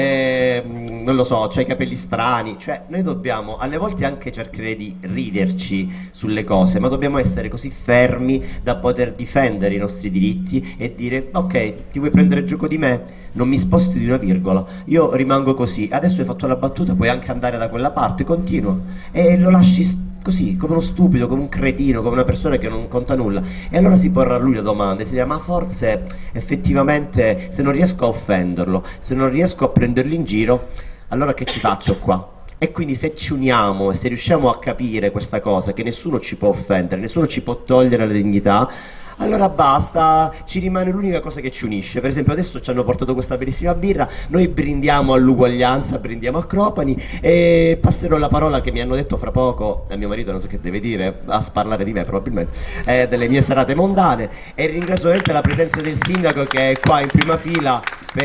B: eh, non lo so, c'ha i capelli strani, cioè noi dobbiamo alle volte anche cercare di riderci sulle cose, ma dobbiamo essere così fermi da poter difendere i nostri diritti e dire ok, ti vuoi prendere gioco di me? Non mi sposti di una virgola, io rimango così, adesso hai fatto la battuta, puoi anche andare da quella parte, continuo e lo lasci così, come uno stupido, come un cretino, come una persona che non conta nulla. E allora si porrà lui la domanda e si dirà ma forse effettivamente se non riesco a offenderlo, se non riesco a prenderlo in giro, allora che ci faccio qua? E quindi se ci uniamo e se riusciamo a capire questa cosa, che nessuno ci può offendere, nessuno ci può togliere la dignità, allora basta, ci rimane l'unica cosa che ci unisce. Per esempio adesso ci hanno portato questa bellissima birra, noi brindiamo all'uguaglianza, brindiamo a Cropani e passerò la parola che mi hanno detto fra poco, a mio marito non so che deve dire, a sparlare di me probabilmente, eh, delle mie serate mondane, e ringrazio veramente la presenza del sindaco che è qua in prima fila,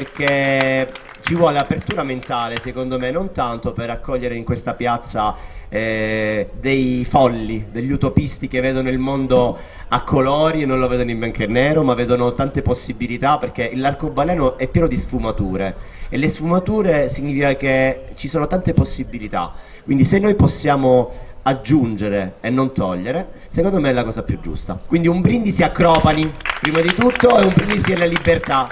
B: perché ci vuole apertura mentale secondo me, non tanto per accogliere in questa piazza Eh, dei folli, degli utopisti che vedono il mondo a colori e non lo vedono in bianco e nero, ma vedono tante possibilità, perché l'arcobaleno è pieno di sfumature e le sfumature significa che ci sono tante possibilità, quindi se noi possiamo aggiungere e non togliere, secondo me è la cosa più giusta. Quindi un brindisi a Cropani prima di tutto e un brindisi alla libertà.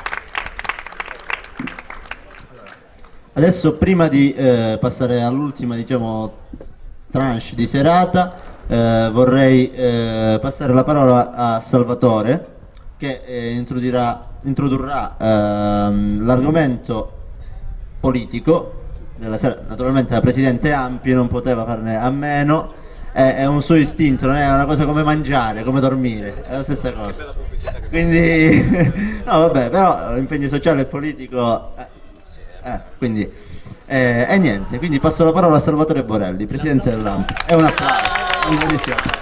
A: Adesso prima di eh, passare all'ultima, diciamo, tranche di serata, eh, vorrei eh, passare la parola a Salvatore che eh, introdurrà, introdurrà ehm, l'argomento politico della sera. Naturalmente la Presidente Ampi non poteva farne a meno, è, è un suo istinto, non è una cosa come mangiare, come dormire, è la stessa cosa. Quindi no vabbè, però l'impegno sociale e politico eh, eh, quindi Eh, e niente, quindi passo la parola a Salvatore Borelli, Presidente dell'A M P. È un applauso, un bellissimo applauso.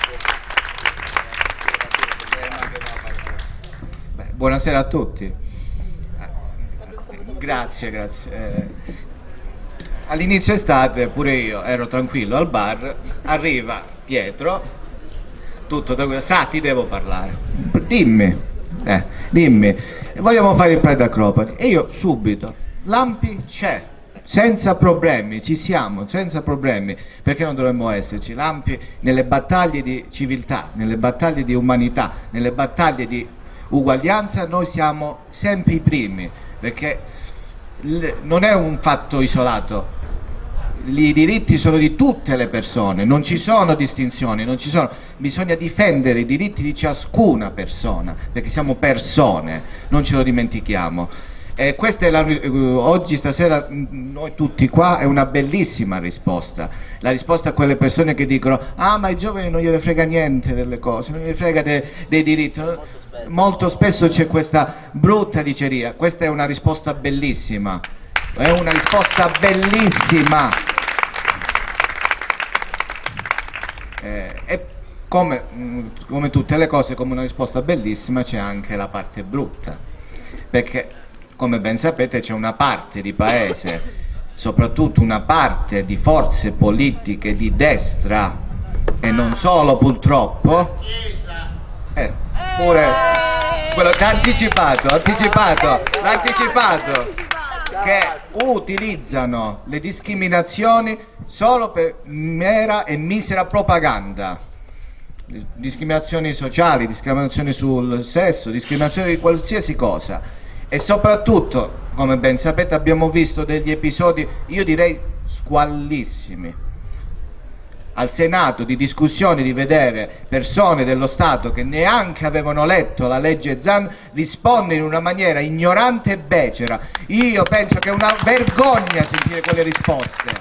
G: Beh, buonasera a tutti. Grazie, grazie. Eh, all'inizio estate pure io ero tranquillo al bar, arriva Pietro, tutto tranquillo, sa ti devo parlare. Dimmi, eh, dimmi, vogliamo fare il Pride a Cropani? E io subito, l'A M P c'è. Senza problemi, ci siamo, senza problemi, perché non dovremmo esserci? L'A M P nelle battaglie di civiltà, nelle battaglie di umanità, nelle battaglie di uguaglianza noi siamo sempre i primi, perché non è un fatto isolato. I diritti sono di tutte le persone, non ci sono distinzioni, non ci sono, bisogna difendere i diritti di ciascuna persona, perché siamo persone, non ce lo dimentichiamo. E questa è la, oggi, stasera, noi tutti qua, è una bellissima risposta, la risposta a quelle persone che dicono ah ma ai giovani non gliene frega niente delle cose, non gliene frega de, dei diritti. Molto spesso c'è questa brutta diceria, questa è una risposta bellissima, è una risposta bellissima. Eh, e come, come tutte le cose, come una risposta bellissima, c'è anche la parte brutta, perché come ben sapete c'è una parte di paese, soprattutto una parte di forze politiche di destra, e non solo purtroppo, eh, pure quello che ha anticipato, anticipato, anticipato, che utilizzano le discriminazioni solo per mera e misera propaganda. Discriminazioni sociali, discriminazioni sul sesso, discriminazioni di qualsiasi cosa. E soprattutto, come ben sapete, abbiamo visto degli episodi, io direi squallissimi, al Senato, di discussioni, di vedere persone dello Stato che neanche avevano letto la legge Zan rispondere in una maniera ignorante e becera. Io penso che è una vergogna sentire quelle risposte.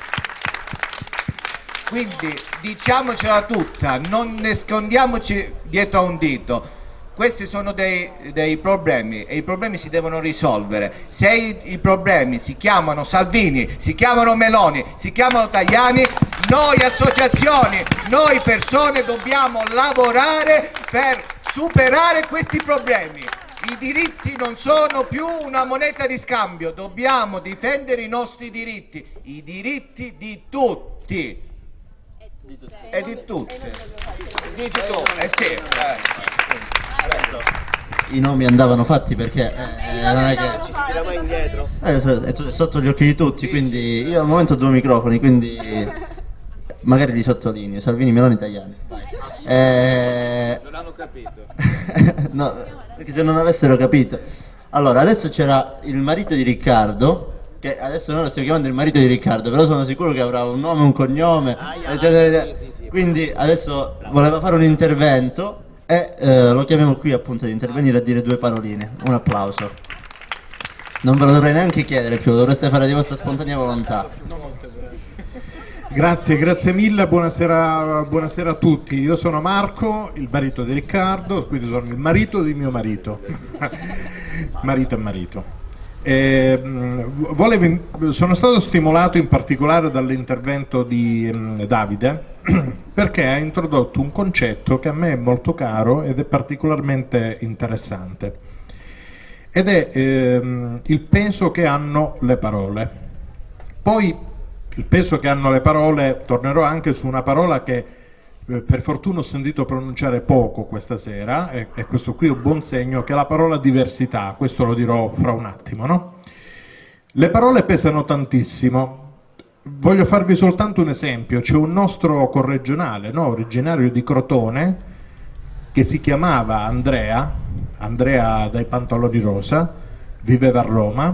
G: Quindi diciamocela tutta, non nascondiamoci dietro a un dito. Questi sono dei, dei problemi e i problemi si devono risolvere. Se i, i problemi si chiamano Salvini, si chiamano Meloni, si chiamano Tajani, noi associazioni, noi persone dobbiamo lavorare per superare questi problemi. I diritti non sono più una moneta di scambio, dobbiamo difendere i nostri diritti, i diritti di tutti. E di tutti. Dici tu, eh sì. Eh.
A: I nomi andavano fatti perché eh, non è che
B: Ci si tira mai indietro.
A: eh, è t- è sotto gli occhi di tutti, quindi io al momento ho due microfoni, quindi magari li sottolineo. Salvini, Meloni, Tajani. Eh...
G: Non hanno capito.
A: No, perché se non avessero capito. Allora, adesso c'era il marito di Riccardo, che adesso noi lo stiamo chiamando il marito di Riccardo, però sono sicuro che avrà un nome, un cognome,
B: Ah,
A: eccetera,
B: sì, sì, sì.
A: quindi adesso voleva fare un intervento e eh, lo chiamiamo qui appunto ad intervenire a dire due paroline. Un applauso. Non ve lo dovrei neanche chiedere più, lo dovreste fare di vostra spontanea volontà.
H: Grazie, grazie mille, buonasera, buonasera a tutti. Io sono Marco, il marito di Riccardo, quindi sono il marito di mio marito. Marito e marito. Eh, volevo, sono stato stimolato in particolare dall'intervento di um, Davide perché ha introdotto un concetto che a me è molto caro ed è particolarmente interessante, ed è ehm, il peso che hanno le parole. Poi il peso che hanno le parole, tornerò anche su una parola che eh, per fortuna ho sentito pronunciare poco questa sera, e, e questo qui è un buon segno, che è la parola diversità. Questo lo dirò fra un attimo, no? Le parole pesano tantissimo. Voglio farvi soltanto un esempio. C'è un nostro corregionale, no, originario di Crotone, che si chiamava Andrea, Andrea dai pantaloni rosa, viveva a Roma.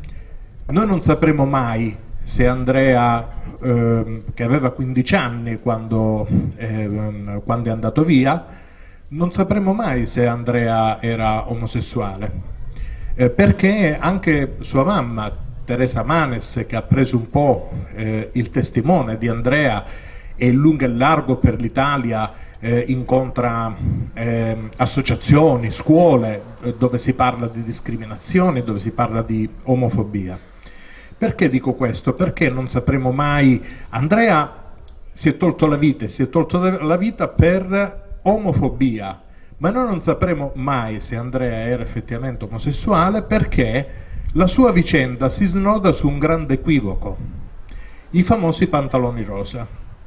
H: Noi non sapremo mai se Andrea, eh, che aveva quindici anni quando, eh, quando è andato via, non sapremo mai se Andrea era omosessuale, eh, perché anche sua mamma, Teresa Manes, che ha preso un po' eh, il testimone di Andrea e in lungo e largo per l'Italia eh, incontra eh, associazioni, scuole eh, dove si parla di discriminazione, dove si parla di omofobia. Perché dico questo? Perché non sapremo mai. Andrea si è tolto la vita, si è tolto la vita per omofobia, ma noi non sapremo mai se Andrea era effettivamente omosessuale, perché la sua vicenda si snoda su un grande equivoco: i famosi pantaloni rosa.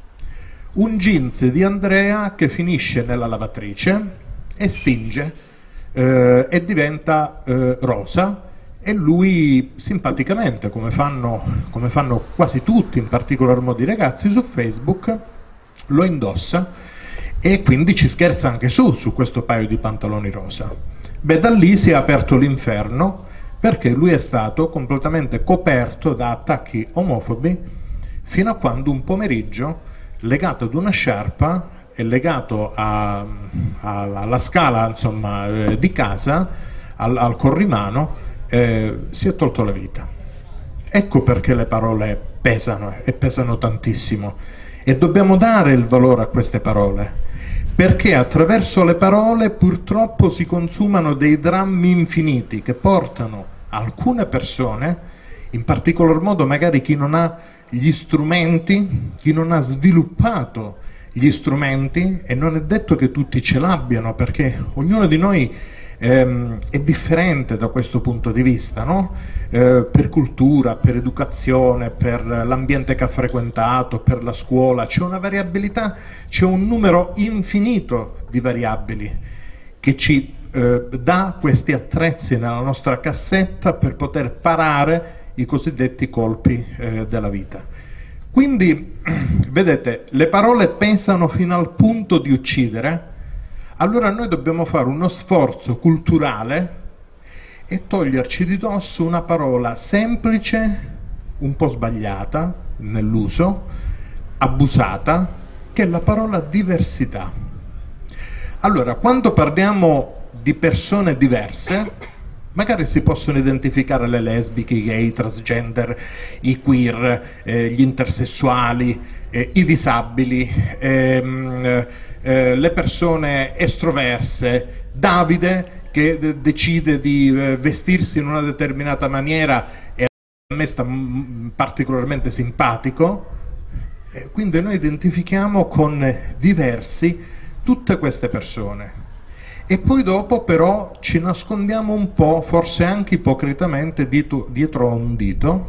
H: Un jeans di Andrea che finisce nella lavatrice e stinge eh, e diventa eh, rosa. E lui simpaticamente, come fanno, come fanno quasi tutti, in particolar modo i ragazzi, su Facebook lo indossa e quindi ci scherza anche su, su questo paio di pantaloni rosa. Beh, da lì si è aperto l'inferno, perché lui è stato completamente coperto da attacchi omofobi fino a quando un pomeriggio, legato ad una sciarpa e legato a, a, alla scala, insomma, eh, di casa, al, al corrimano, eh, si è tolto la vita. Ecco perché le parole pesano, e pesano tantissimo, e dobbiamo dare il valore a queste parole, perché attraverso le parole purtroppo si consumano dei drammi infiniti che portano alcune persone, in particolar modo magari chi non ha gli strumenti, chi non ha sviluppato gli strumenti, e non è detto che tutti ce l'abbiano, perché ognuno di noi ehm, è differente da questo punto di vista, no? Eh, per cultura, per educazione, per l'ambiente che ha frequentato, per la scuola, c'è una variabilità, c'è un numero infinito di variabili che ci eh, dà questi attrezzi nella nostra cassetta per poter parare i cosiddetti colpi eh, della vita. Quindi, vedete, le parole pesano fino al punto di uccidere. Allora noi dobbiamo fare uno sforzo culturale e toglierci di dosso una parola semplice, un po' sbagliata nell'uso, abusata, che è la parola diversità. Allora, quando parliamo di persone diverse, magari si possono identificare le lesbiche, i gay, i transgender, i queer, eh, gli intersessuali, eh, i disabili, ehm, eh, le persone estroverse, Davide che de- decide di eh, vestirsi in una determinata maniera e a me sta m- particolarmente simpatico, eh, quindi noi identifichiamo con diversi tutte queste persone. E poi dopo però ci nascondiamo un po', forse anche ipocritamente, dietro, dietro a un dito,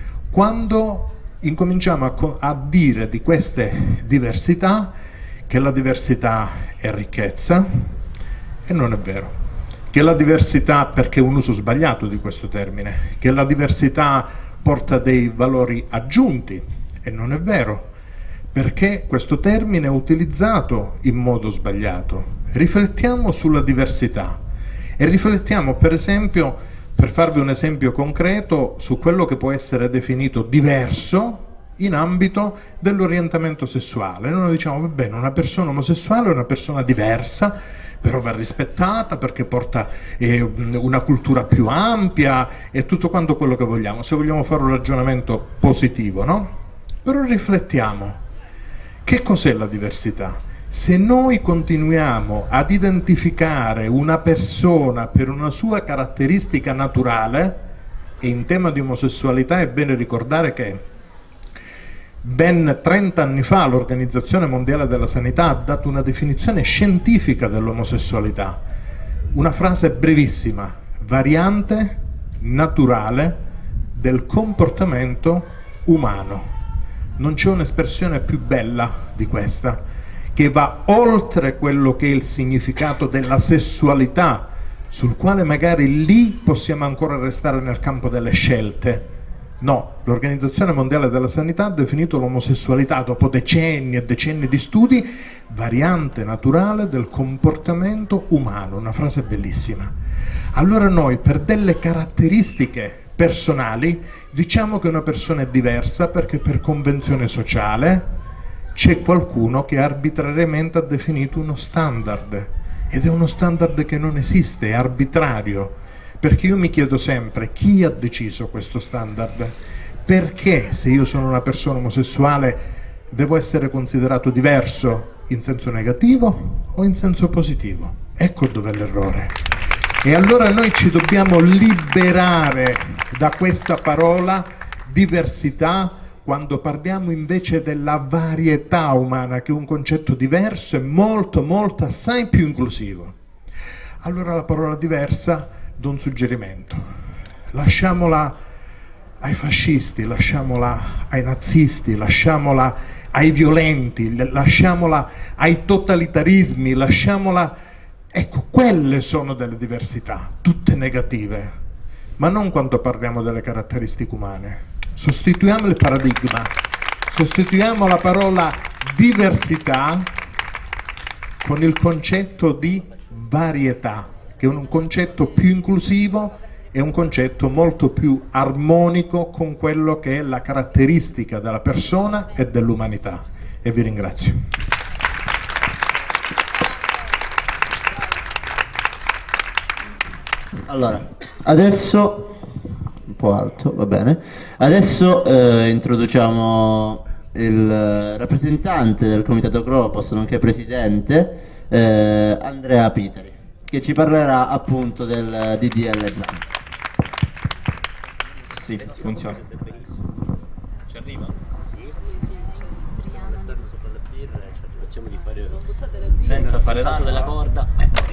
H: quando incominciamo a, a dire di queste diversità che la diversità è ricchezza, e non è vero. Che la diversità, perché è un uso sbagliato di questo termine, che la diversità porta dei valori aggiunti, e non è vero, perché questo termine è utilizzato in modo sbagliato. Riflettiamo sulla diversità e riflettiamo, per esempio, per farvi un esempio concreto, su quello che può essere definito diverso in ambito dell'orientamento sessuale. Noi diciamo, va bene, una persona omosessuale è una persona diversa, però va rispettata perché porta eh, una cultura più ampia e tutto quanto quello che vogliamo, se vogliamo fare un ragionamento positivo, no? Però riflettiamo, che cos'è la diversità? Se noi continuiamo ad identificare una persona per una sua caratteristica naturale, e in tema di omosessualità è bene ricordare che ben trenta anni fa l'Organizzazione Mondiale della Sanità ha dato una definizione scientifica dell'omosessualità, una frase brevissima: variante naturale del comportamento umano. Non c'è un'espressione più bella di questa, che va oltre quello che è il significato della sessualità, sul quale magari lì possiamo ancora restare nel campo delle scelte. No, l'Organizzazione Mondiale della Sanità ha definito l'omosessualità, dopo decenni e decenni di studi, variante naturale del comportamento umano, una frase bellissima. Allora noi, per delle caratteristiche personali, diciamo che una persona è diversa perché per convenzione sociale c'è qualcuno che arbitrariamente ha definito uno standard, ed è uno standard che non esiste, è arbitrario. Perché io mi chiedo sempre, chi ha deciso questo standard? Perché se io sono una persona omosessuale devo essere considerato diverso in senso negativo o in senso positivo? Ecco dov'è l'errore. E allora noi ci dobbiamo liberare da questa parola diversità, quando parliamo invece della varietà umana, che è un concetto diverso e molto, molto, assai più inclusivo. Allora la parola diversa, do un suggerimento: lasciamola ai fascisti, lasciamola ai nazisti, lasciamola ai violenti, lasciamola ai totalitarismi, lasciamola... Ecco, quelle sono delle diversità, tutte negative, ma non quando parliamo delle caratteristiche umane. Sostituiamo il paradigma, sostituiamo la parola diversità con il concetto di varietà, che è un concetto più inclusivo è un concetto molto più armonico con quello che è la caratteristica della persona e dell'umanità. E vi ringrazio.
A: Allora, adesso un po' alto, va bene. Adesso eh, introduciamo il rappresentante del Comitato Cropos, nonché presidente, eh, Andrea Piteri, che ci parlerà appunto del D D L Zan.
E: Sì, funziona. Ci arriva? Senza fare tanto della corda.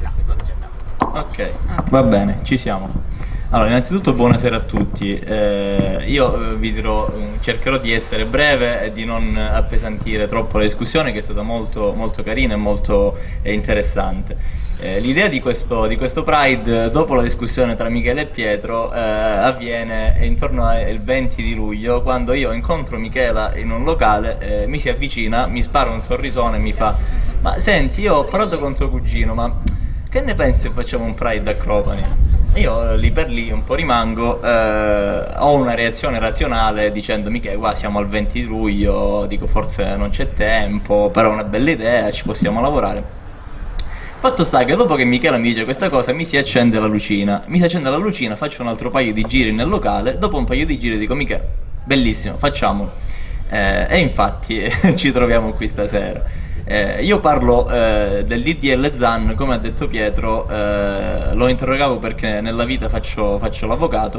E: Ok, va bene, ci siamo. Allora, innanzitutto buonasera a tutti. Eh, io eh, vi dirò, cercherò di essere breve e di non appesantire troppo la discussione, che è stata molto, molto carina e molto eh, interessante. Eh, l'idea di questo, di questo Pride, dopo la discussione tra Michele e Pietro, eh, avviene intorno al venti di luglio, quando io incontro Michela in un locale, eh, mi si avvicina, mi spara un sorrisone e mi fa: ma senti, io ho parlato con tuo cugino, ma che ne pensi se facciamo un Pride a Cropani? Io lì per lì un po' rimango, eh, ho una reazione razionale dicendomi che qua siamo al venti di luglio, dico forse non c'è tempo, però è una bella idea, ci possiamo lavorare. Fatto sta che dopo che Michela mi dice questa cosa mi si accende la lucina, mi si accende la lucina, faccio un altro paio di giri nel locale, dopo un paio di giri dico: Michela, bellissimo, facciamolo. Eh, e infatti ci troviamo qui stasera. Eh, io parlo eh, del D D L Zan, come ha detto Pietro, eh, lo interrogavo perché nella vita faccio, faccio l'avvocato.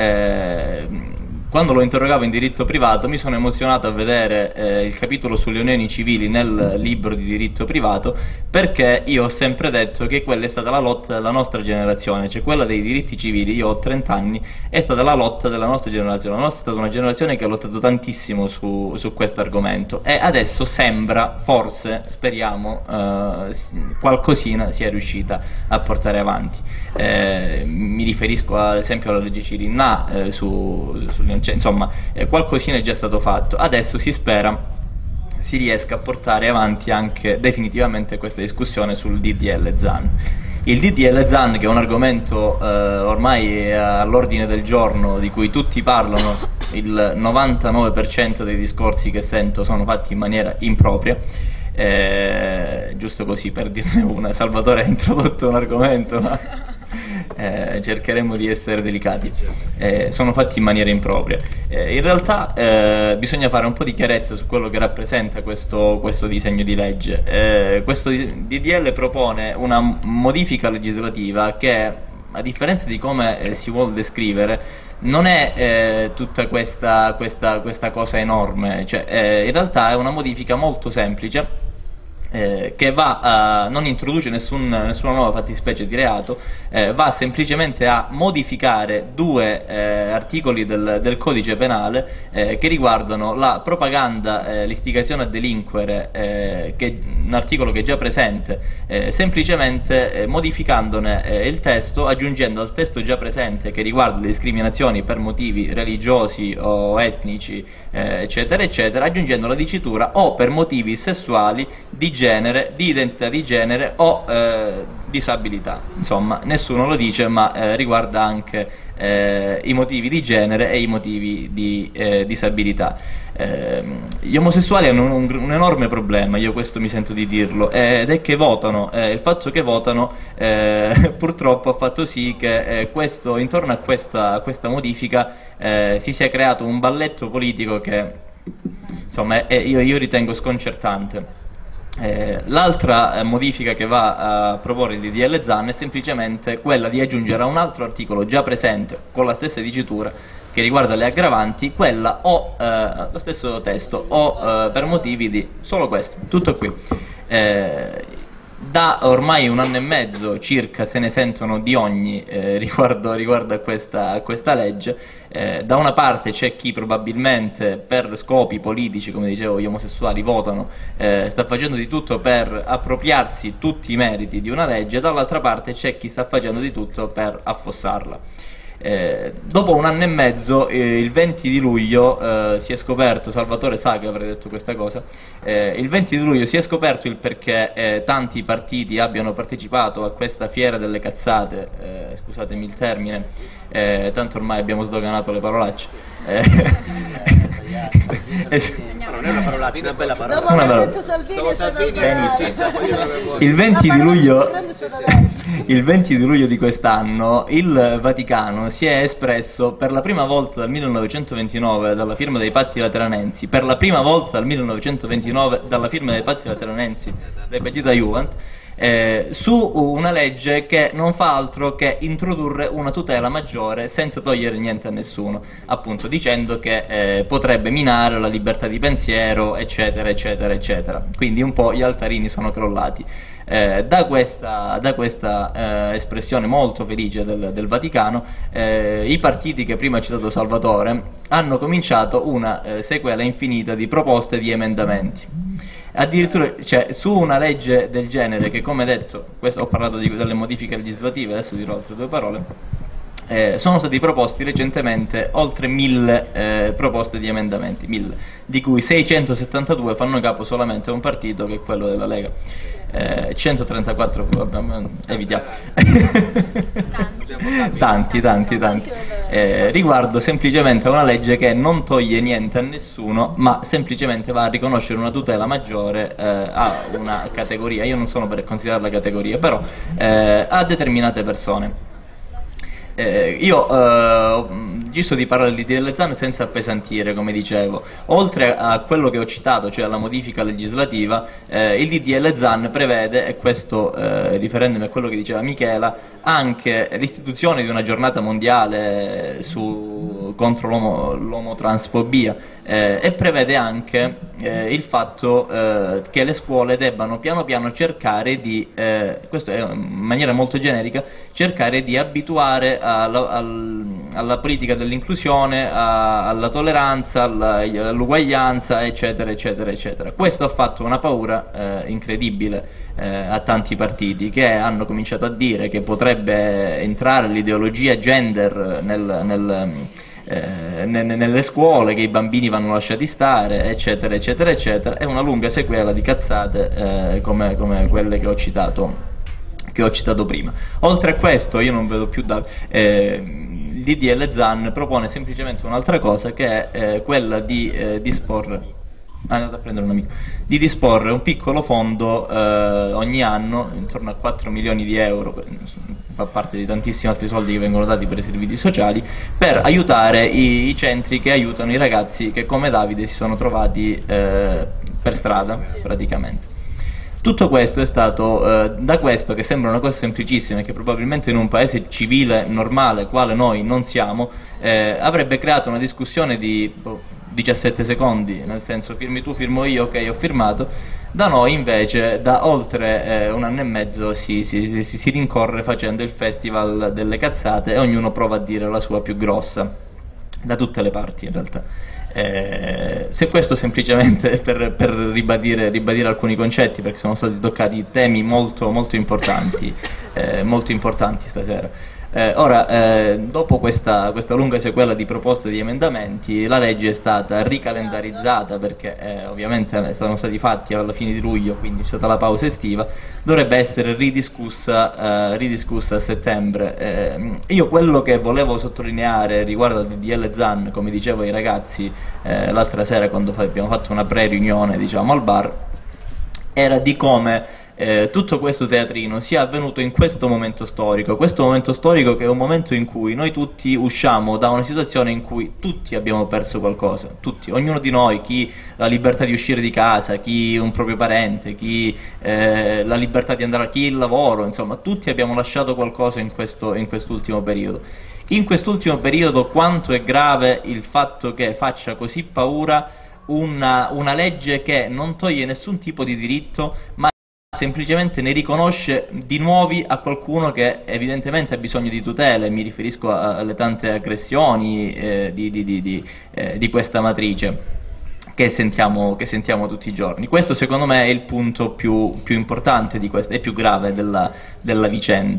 E: Eh, quando lo interrogavo in diritto privato mi sono emozionato a vedere eh, il capitolo sulle unioni civili nel libro di diritto privato, perché io ho sempre detto che quella è stata la lotta della nostra generazione, cioè quella dei diritti civili. Io ho trenta anni, è stata la lotta della nostra generazione. La nostra è stata una generazione che ha lottato tantissimo su, su questo argomento, e adesso sembra, forse, speriamo, eh, qualcosina sia riuscita a portare avanti. Eh, mi riferisco ad esempio alla legge Cirinnà, eh, su, su cioè, insomma, eh, qualcosina è già stato fatto. Adesso si spera si riesca a portare avanti anche definitivamente questa discussione sul D D L Zan. Il D D L Zan, che è un argomento eh, ormai all'ordine del giorno, di cui tutti parlano, il novantanove per cento dei discorsi che sento sono fatti in maniera impropria. Eh, giusto così per dirne una, Salvatore ha introdotto un argomento, ma eh, cercheremo di essere delicati. Eh, sono fatti in maniera impropria. Eh, in realtà eh, bisogna fare un po' di chiarezza su quello che rappresenta questo, questo disegno di legge. Eh, questo D D L propone una modifica legislativa che, a differenza di come eh, si vuol descrivere, non è eh, tutta questa, questa, questa cosa enorme. Cioè, eh, in realtà è una modifica molto semplice, Eh, che va a, non introduce nessun, nessuna nuova fattispecie di reato, eh, va semplicemente a modificare due eh, articoli del, del codice penale eh, che riguardano la propaganda, eh, l'istigazione a delinquere, eh, che, un articolo che è già presente, eh, semplicemente eh, modificandone eh, il testo, aggiungendo al testo già presente che riguarda le discriminazioni per motivi religiosi o etnici, eh, eccetera eccetera, aggiungendo la dicitura o per motivi sessuali, di genere, di identità di genere o eh, disabilità. Insomma, nessuno lo dice, ma eh, riguarda anche eh, i motivi di genere e i motivi di eh, disabilità. Eh, gli omosessuali hanno un, un, un enorme problema, io questo mi sento di dirlo, ed è che votano. Eh, il fatto che votano eh, purtroppo ha fatto sì che eh, questo, intorno a questa, a questa modifica eh, si sia creato un balletto politico che, insomma, è, io, io ritengo sconcertante. Eh, l'altra eh, modifica che va a proporre il D D L Zan è semplicemente quella di aggiungere a un altro articolo già presente con la stessa dicitura che riguarda le aggravanti, quella o eh, lo stesso testo o eh, per motivi di solo questo, tutto qui. Eh, da ormai un anno e mezzo circa se ne sentono di ogni eh, riguardo, riguardo a, questa, a questa legge. Eh, da una parte c'è chi probabilmente per scopi politici, come dicevo, gli omosessuali votano, eh, sta facendo di tutto per appropriarsi tutti i meriti di una legge, dall'altra parte c'è chi sta facendo di tutto per affossarla. Eh, dopo un anno e mezzo, eh, il venti di luglio, eh, si è scoperto, Salvatore sa che avrei detto questa cosa, eh, il venti di luglio si è scoperto il perché eh, tanti partiti abbiano partecipato a questa fiera delle cazzate, eh, scusatemi il termine, eh, tanto ormai abbiamo sdoganato le parolacce. Eh,
B: non è una parolaccia, è una bella parola.
C: Dopo
E: Una
C: aver
E: parola.
C: detto Salvini,
G: Dopo
C: è stato
G: Salvini,
C: sbagliato.
E: Il venti di luglio,
C: Grande sudamento.
E: il venti di luglio di quest'anno il Vaticano si è espresso per la prima volta dal millenovecentoventinove dalla firma dei Patti Lateranensi, per la prima volta dal millenovecentoventinove dalla firma dei Patti Lateranensi dei Petita Juvent, eh, su una legge che non fa altro che introdurre una tutela maggiore senza togliere niente a nessuno, appunto dicendo che eh, potrebbe minare la libertà di pensiero, eccetera, eccetera, eccetera. Quindi un po' gli altarini sono crollati. Eh, da questa, da questa eh, espressione molto felice del, del Vaticano, eh, i partiti che prima ha citato Salvatore hanno cominciato una eh, sequela infinita di proposte di emendamenti. Addirittura, cioè, su una legge del genere, che come detto, questo, ho parlato di, delle modifiche legislative, adesso dirò altre due parole. Eh, sono stati proposti recentemente oltre mille eh, proposte di emendamenti, mille, di cui seicentosettantadue fanno capo solamente a un partito, che è quello della Lega. Eh, centotrentaquattro, vabbè, evitiamo. tanti, tanti, tanti. Eh, riguardo semplicemente a una legge che non toglie niente a nessuno, ma semplicemente va a riconoscere una tutela maggiore eh, a una categoria, io non sono per considerarla categoria, però eh, a determinate persone. Eh, io eh, giusto di parlare di D D L Zan senza appesantire, come dicevo. Oltre a quello che ho citato, cioè alla modifica legislativa, eh, il D D L Zan prevede, e questo eh, riferendomi a quello che diceva Michela, anche l'istituzione di una giornata mondiale su, contro l'omo, l'omotransfobia, eh, e prevede anche eh, il fatto eh, che le scuole debbano piano piano cercare di, eh, questo è in maniera molto generica, cercare di abituare alla, al, alla politica dell'inclusione, a, alla tolleranza, alla, all'uguaglianza, eccetera, eccetera, eccetera. Questo ha fatto una paura eh, incredibile eh, a tanti partiti, che hanno cominciato a dire che potrebbe entrare l'ideologia gender nel, nel Eh, nelle scuole, che i bambini vanno lasciati stare, eccetera, eccetera, eccetera. È una lunga sequela di cazzate eh, come, come quelle che ho citato che ho citato prima. Oltre a questo, io non vedo più da eh, il D D L Zan propone semplicemente un'altra cosa, che è eh, quella di eh, disporre Ah, andato a prendere un amico, di disporre un piccolo fondo eh, ogni anno, intorno a quattro milioni di euro, fa parte di tantissimi altri soldi che vengono dati per i servizi sociali, per aiutare i, i centri che aiutano i ragazzi che come Davide si sono trovati eh, per strada praticamente. Tutto questo è stato, eh, da questo che sembra una cosa semplicissima e che probabilmente in un paese civile, normale, quale noi non siamo, eh, avrebbe creato una discussione di boh, diciassette secondi, nel senso firmi tu, firmo io, ok, ho firmato. Da noi invece da oltre eh, un anno e mezzo si, si, si, si rincorre facendo il festival delle cazzate, e ognuno prova a dire la sua più grossa, da tutte le parti in realtà. Eh, se questo semplicemente per, per ribadire, ribadire alcuni concetti, perché sono stati toccati temi molto, molto importanti, eh, molto importanti stasera. Eh, ora, eh, dopo questa, questa lunga sequela di proposte di emendamenti, la legge è stata ricalendarizzata, perché eh, ovviamente sono stati fatti alla fine di luglio, quindi c'è stata la pausa estiva, dovrebbe essere ridiscussa, eh, ridiscussa a settembre. Eh, io quello che volevo sottolineare riguardo al D D L Zan, come dicevo ai ragazzi eh, l'altra sera quando abbiamo fatto una pre-riunione, diciamo, al bar, era di come Eh, tutto questo teatrino sia avvenuto in questo momento storico, questo momento storico che è un momento in cui noi tutti usciamo da una situazione in cui tutti abbiamo perso qualcosa, tutti, ognuno di noi, chi la libertà di uscire di casa, chi un proprio parente, chi eh, la libertà di andare a chi il lavoro, insomma tutti abbiamo lasciato qualcosa in questo, in quest'ultimo periodo. In quest'ultimo periodo quanto è grave il fatto che faccia così paura una, una legge che non toglie nessun tipo di diritto, ma semplicemente ne riconosce di nuovi a qualcuno che evidentemente ha bisogno di tutele. Mi riferisco a, alle tante aggressioni eh, di, di, di, di, eh, di questa matrice che sentiamo, che sentiamo tutti i giorni. Questo secondo me è il punto più, più importante di questa, e più grave della, della vicenda.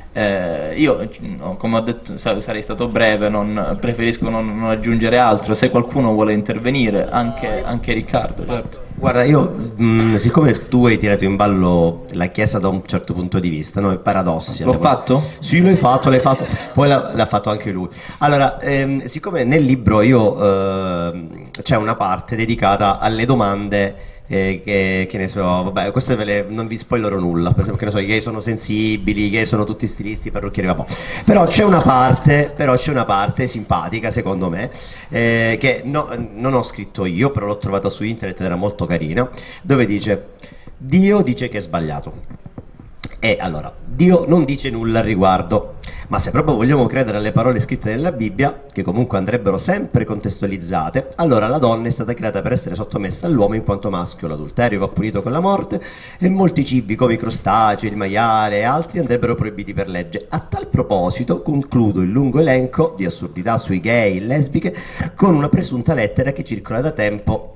E: Eh, io, come ho detto, sarei stato breve, non, preferisco non, non aggiungere altro. Se qualcuno vuole intervenire, anche, anche Riccardo, certo.
B: Guarda, io, mh, siccome tu hai tirato in ballo la Chiesa da un certo punto di vista, no? I paradossi.
E: L'ho fatto?
B: Sì, l'hai fatto, l'hai fatto, poi l'ha, l'ha fatto anche lui. Allora, ehm, siccome nel libro io ehm, c'è una parte dedicata alle domande. Eh, che, che ne so, vabbè, queste ve le, non vi spoilerò nulla, per esempio, che ne so, i gay sono sensibili, i gay sono tutti stilisti, parrucchieri, vabbè. Però c'è una parte, però c'è una parte simpatica, secondo me, eh, che no, non ho scritto io, però l'ho trovata su internet ed era molto carina, dove dice: Dio dice che è sbagliato. E allora, Dio non dice nulla al riguardo, ma se proprio vogliamo credere alle parole scritte nella Bibbia, che comunque andrebbero sempre contestualizzate, allora la donna è stata creata per essere sottomessa all'uomo in quanto maschio, l'adulterio va punito con la morte e molti cibi come i crostacei, il maiale e altri andrebbero proibiti per legge. A tal proposito concludo il lungo elenco di assurdità sui gay e lesbiche con una presunta lettera che circola da tempo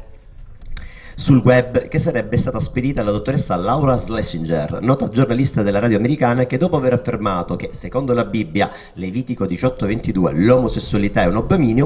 B: sul web, che sarebbe stata spedita alla dottoressa Laura Schlesinger, nota giornalista della radio americana, che dopo aver affermato che secondo la Bibbia, Levitico diciotto ventidue, l'omosessualità è un abominio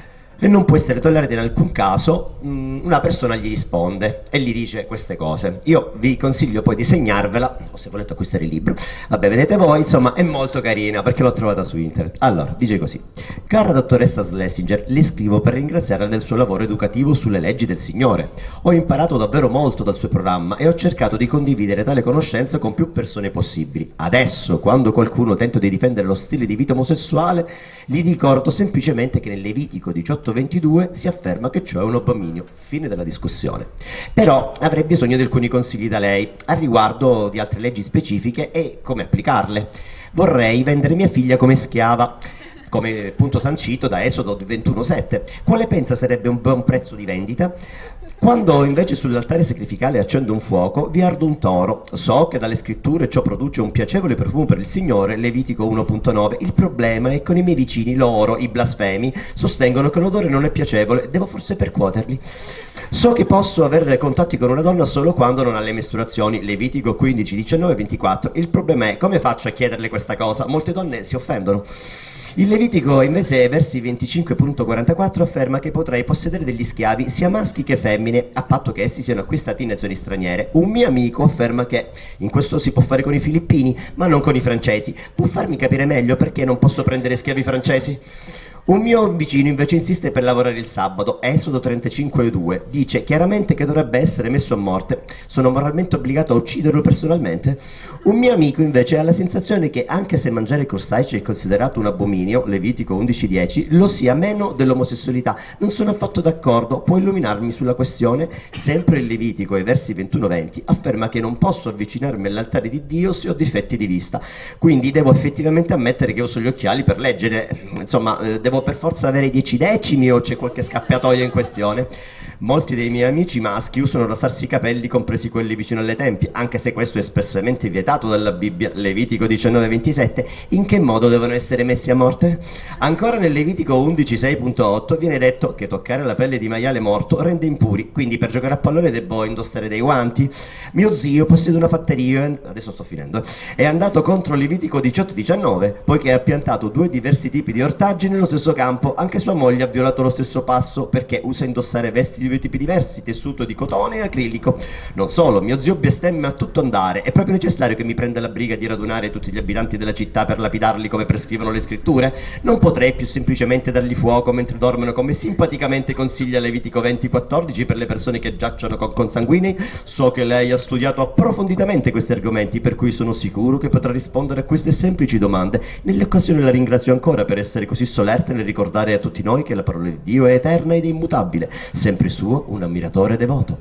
B: e non può essere tollerata in alcun caso, una persona gli risponde e gli dice queste cose. Io vi consiglio poi di segnarvela, o se volete acquistare il libro, vabbè, vedete voi, insomma è molto carina perché l'ho trovata su internet. Allora, dice così: cara dottoressa Schlesinger, le scrivo per ringraziarla del suo lavoro educativo sulle leggi del Signore. Ho imparato davvero molto dal suo programma e ho cercato di condividere tale conoscenza con più persone possibili. Adesso, quando qualcuno tenta di difendere lo stile di vita omosessuale, gli ricordo semplicemente che nel Levitico diciotto ventidue si afferma che ciò è un abominio. Fine della discussione. Però avrei bisogno di alcuni consigli da lei a riguardo di altre leggi specifiche e come applicarle. Vorrei vendere mia figlia come schiava, come appunto sancito da Esodo ventuno sette. Quale pensa sarebbe un buon prezzo di vendita? Quando invece sull'altare sacrificale accendo un fuoco, vi ardo un toro. So che dalle scritture ciò produce un piacevole profumo per il Signore, Levitico uno punto nove. Il problema è con i miei vicini, loro, i blasfemi, sostengono che l'odore non è piacevole, devo forse percuoterli. So che posso avere contatti con una donna solo quando non ha le mestruazioni, Levitico quindici, diciannove, ventiquattro. Il problema è come faccio a chiederle questa cosa? Molte donne si offendono. Il Levitico invece, versi venticinque punto quarantaquattro, afferma che potrei possedere degli schiavi sia maschi che femmine, a patto che essi siano acquistati in nazioni straniere. Un mio amico afferma che in questo si può fare con i filippini, ma non con i francesi. Può farmi capire meglio perché non posso prendere schiavi francesi? Un mio vicino invece insiste per lavorare il sabato, Esodo trentacinque due, dice chiaramente che dovrebbe essere messo a morte. Sono moralmente obbligato a ucciderlo personalmente? Un mio amico invece ha la sensazione che anche se mangiare crostacei è considerato un abominio, Levitico undici dieci, lo sia meno dell'omosessualità. Non sono affatto d'accordo, può illuminarmi sulla questione? Sempre il Levitico, ai versi ventuno venti, afferma che non posso avvicinarmi all'altare di Dio se ho difetti di vista. Quindi devo effettivamente ammettere che uso gli occhiali per leggere, insomma, eh, devo per forza avere dieci decimi o c'è qualche scappatoio in questione? Molti dei miei amici maschi usano rasarsi i capelli, compresi quelli vicino alle tempie, anche se questo è espressamente vietato dalla Bibbia, Levitico diciannove ventisette. In che modo devono essere messi a morte? Ancora nel Levitico undici sei punto otto viene detto che toccare la pelle di maiale morto rende impuri, quindi per giocare a pallone devo indossare dei guanti. Mio zio possiede una fatteria, adesso sto finendo, è andato contro Levitico diciotto diciannove, poiché ha piantato due diversi tipi di ortaggi nello stesso campo. Anche sua moglie ha violato lo stesso passo perché usa indossare vesti di due tipi diversi, tessuto di cotone e acrilico. Non solo, mio zio bestemmia a tutto andare. È proprio necessario che mi prenda la briga di radunare tutti gli abitanti della città per lapidarli come prescrivono le scritture? Non potrei più semplicemente dargli fuoco mentre dormono, come simpaticamente consiglia Levitico venti quattordici per le persone che giacciono con consanguinei? So che lei ha studiato approfonditamente questi argomenti, per cui sono sicuro che potrà rispondere a queste semplici domande. Nelle occasioni la ringrazio ancora per essere così solerte nel ricordare a tutti noi che la parola di Dio è eterna ed immutabile. Sempre suo, un ammiratore devoto.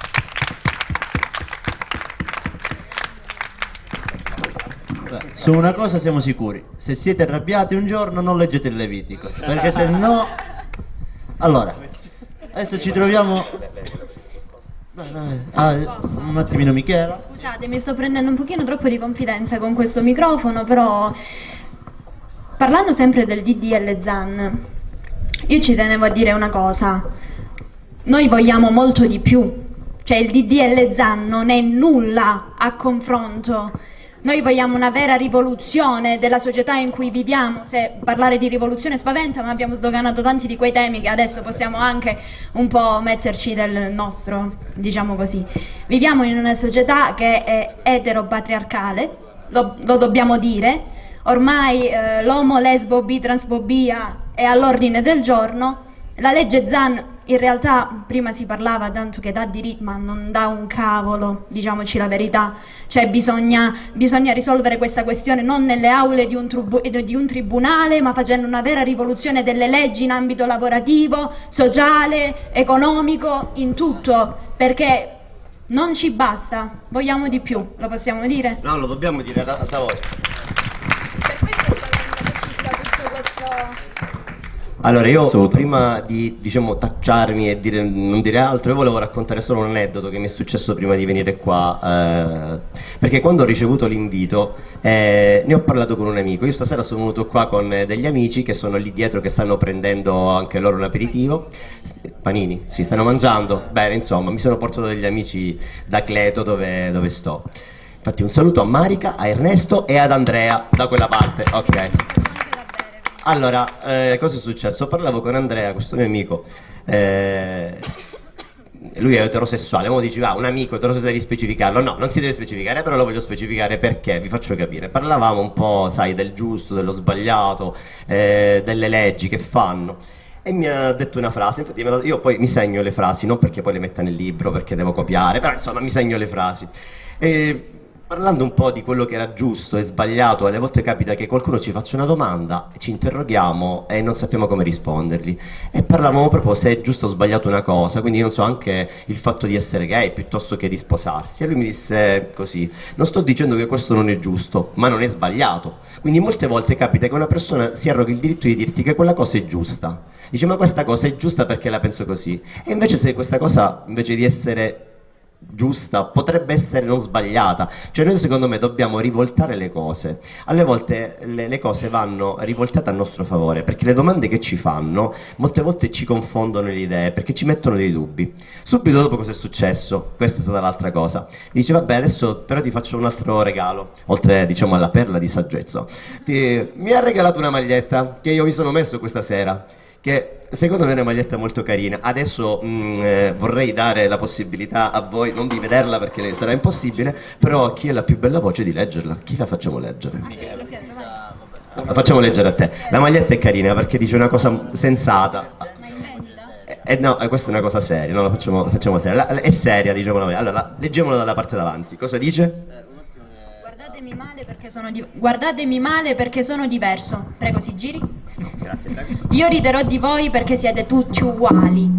A: Su una cosa siamo sicuri: se siete arrabbiati un giorno non leggete il Levitico, perché se no... Allora, adesso ci troviamo... Ah, un attimino Michela.
D: Scusate, mi sto prendendo un pochino troppo di confidenza con questo microfono, però parlando sempre del D D L Zan, io ci tenevo a dire una cosa: noi vogliamo molto di più, cioè il D D L Zan non è nulla a confronto Noi vogliamo una vera rivoluzione della società in cui viviamo. Se parlare di rivoluzione spaventa, ma abbiamo sdoganato tanti di quei temi che adesso possiamo anche un po' metterci del nostro, diciamo così. Viviamo in una società che è eteropatriarcale, lo, lo dobbiamo dire. Ormai eh, l'omo, lesbo, bi, transfobia è all'ordine del giorno. La legge Zan in realtà prima si parlava tanto che dà diritti, ma non dà un cavolo, diciamoci la verità. Cioè bisogna, bisogna risolvere questa questione non nelle aule di un, di un tribunale, ma facendo una vera rivoluzione delle leggi in ambito lavorativo, sociale, economico, in tutto, perché non ci basta, vogliamo di più, lo possiamo dire?
B: No, lo dobbiamo dire ad alta voce.
D: Per questo spaventa che ci sia tutto questo...
B: Allora, io prima di, diciamo, tacciarmi e dire, non dire altro, io volevo raccontare solo un aneddoto che mi è successo prima di venire qua, eh, perché quando ho ricevuto l'invito eh, ne ho parlato con un amico. Io stasera sono venuto qua con degli amici che sono lì dietro, che stanno prendendo anche loro un aperitivo, panini, si stanno mangiando, bene, insomma, mi sono portato degli amici da Cleto dove, dove sto. Infatti un saluto a Marica, a Ernesto e ad Andrea da quella parte, ok. Allora, eh, cosa è successo? Parlavo con Andrea, questo mio amico, eh, lui è eterosessuale, mo diceva, ah, un amico eterosessuale devi specificarlo. No, non si deve specificare, però lo voglio specificare perché, vi faccio capire. Parlavamo un po', sai, del giusto, dello sbagliato, eh, delle leggi che fanno. E mi ha detto una frase, infatti io poi mi segno le frasi, non perché poi le metta nel libro, perché devo copiare, però insomma mi segno le frasi. E parlando un po' di quello che era giusto e sbagliato, alle volte capita che qualcuno ci faccia una domanda, ci interroghiamo e non sappiamo come rispondergli. E parlavamo proprio se è giusto o sbagliato una cosa, quindi non so, anche il fatto di essere gay piuttosto che di sposarsi. E lui mi disse così, non sto dicendo che questo non è giusto, ma non è sbagliato. Quindi molte volte capita che una persona si arroghi il diritto di dirti che quella cosa è giusta. Dice, ma questa cosa è giusta perché la penso così. E invece se questa cosa, invece di essere giusta, potrebbe essere non sbagliata. Cioè noi secondo me dobbiamo rivoltare le cose. Alle volte le, le cose vanno rivoltate a nostro favore, perché le domande che ci fanno molte volte ci confondono le idee, perché ci mettono dei dubbi. Subito dopo cosa è successo? Questa è stata l'altra cosa. Dice, vabbè, adesso però ti faccio un altro regalo, oltre diciamo alla perla di saggezza. Ti, mi ha regalato una maglietta che io mi sono messo questa sera, che secondo me è una maglietta molto carina. Adesso mh, eh, vorrei dare la possibilità a voi non di vederla perché sarà impossibile, però a chi ha la più bella voce di leggerla. Chi la facciamo leggere? La facciamo leggere a te. La maglietta è carina perché dice una cosa sensata. Eh, no, eh, questa è una cosa seria, no, la facciamo, la facciamo seria. La, è seria, diciamo. Allora, la, leggiamola dalla parte davanti. Cosa dice?
D: Guardatemi male perché sono di... Guardatemi male perché sono diverso. Prego, si giri.
B: Grazie.
D: Io riderò di voi perché siete tutti uguali.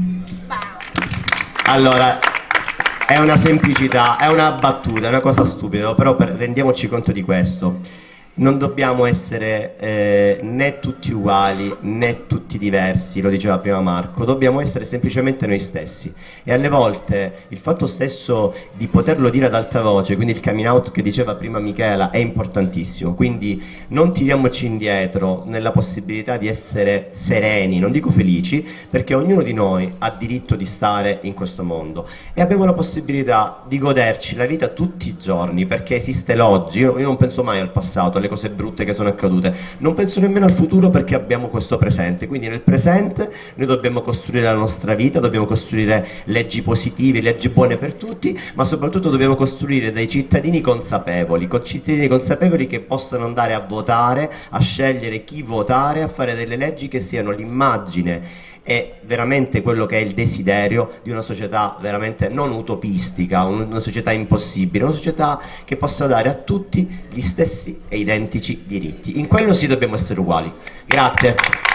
B: Allora, è una semplicità, è una battuta, è una cosa stupida, però per, rendiamoci conto di questo. Non dobbiamo essere eh, né tutti uguali né tutti diversi, lo diceva prima Marco, dobbiamo essere semplicemente noi stessi. E alle volte il fatto stesso di poterlo dire ad alta voce, quindi il coming out che diceva prima Michela, è importantissimo. Quindi non tiriamoci indietro nella possibilità di essere sereni, non dico felici, perché ognuno di noi ha diritto di stare in questo mondo e abbiamo la possibilità di goderci la vita tutti i giorni, perché esiste l'oggi. Io, io non penso mai al passato, alle cose brutte che sono accadute, non penso nemmeno al futuro perché abbiamo questo presente. Quindi nel presente noi dobbiamo costruire la nostra vita, dobbiamo costruire leggi positive, leggi buone per tutti, ma soprattutto dobbiamo costruire dei cittadini consapevoli, con cittadini consapevoli che possano andare a votare, a scegliere chi votare, a fare delle leggi che siano l'immagine è veramente quello che è il desiderio di una società veramente non utopistica, una società impossibile, una società che possa dare a tutti gli stessi e identici diritti. In quello sì dobbiamo essere uguali. Grazie.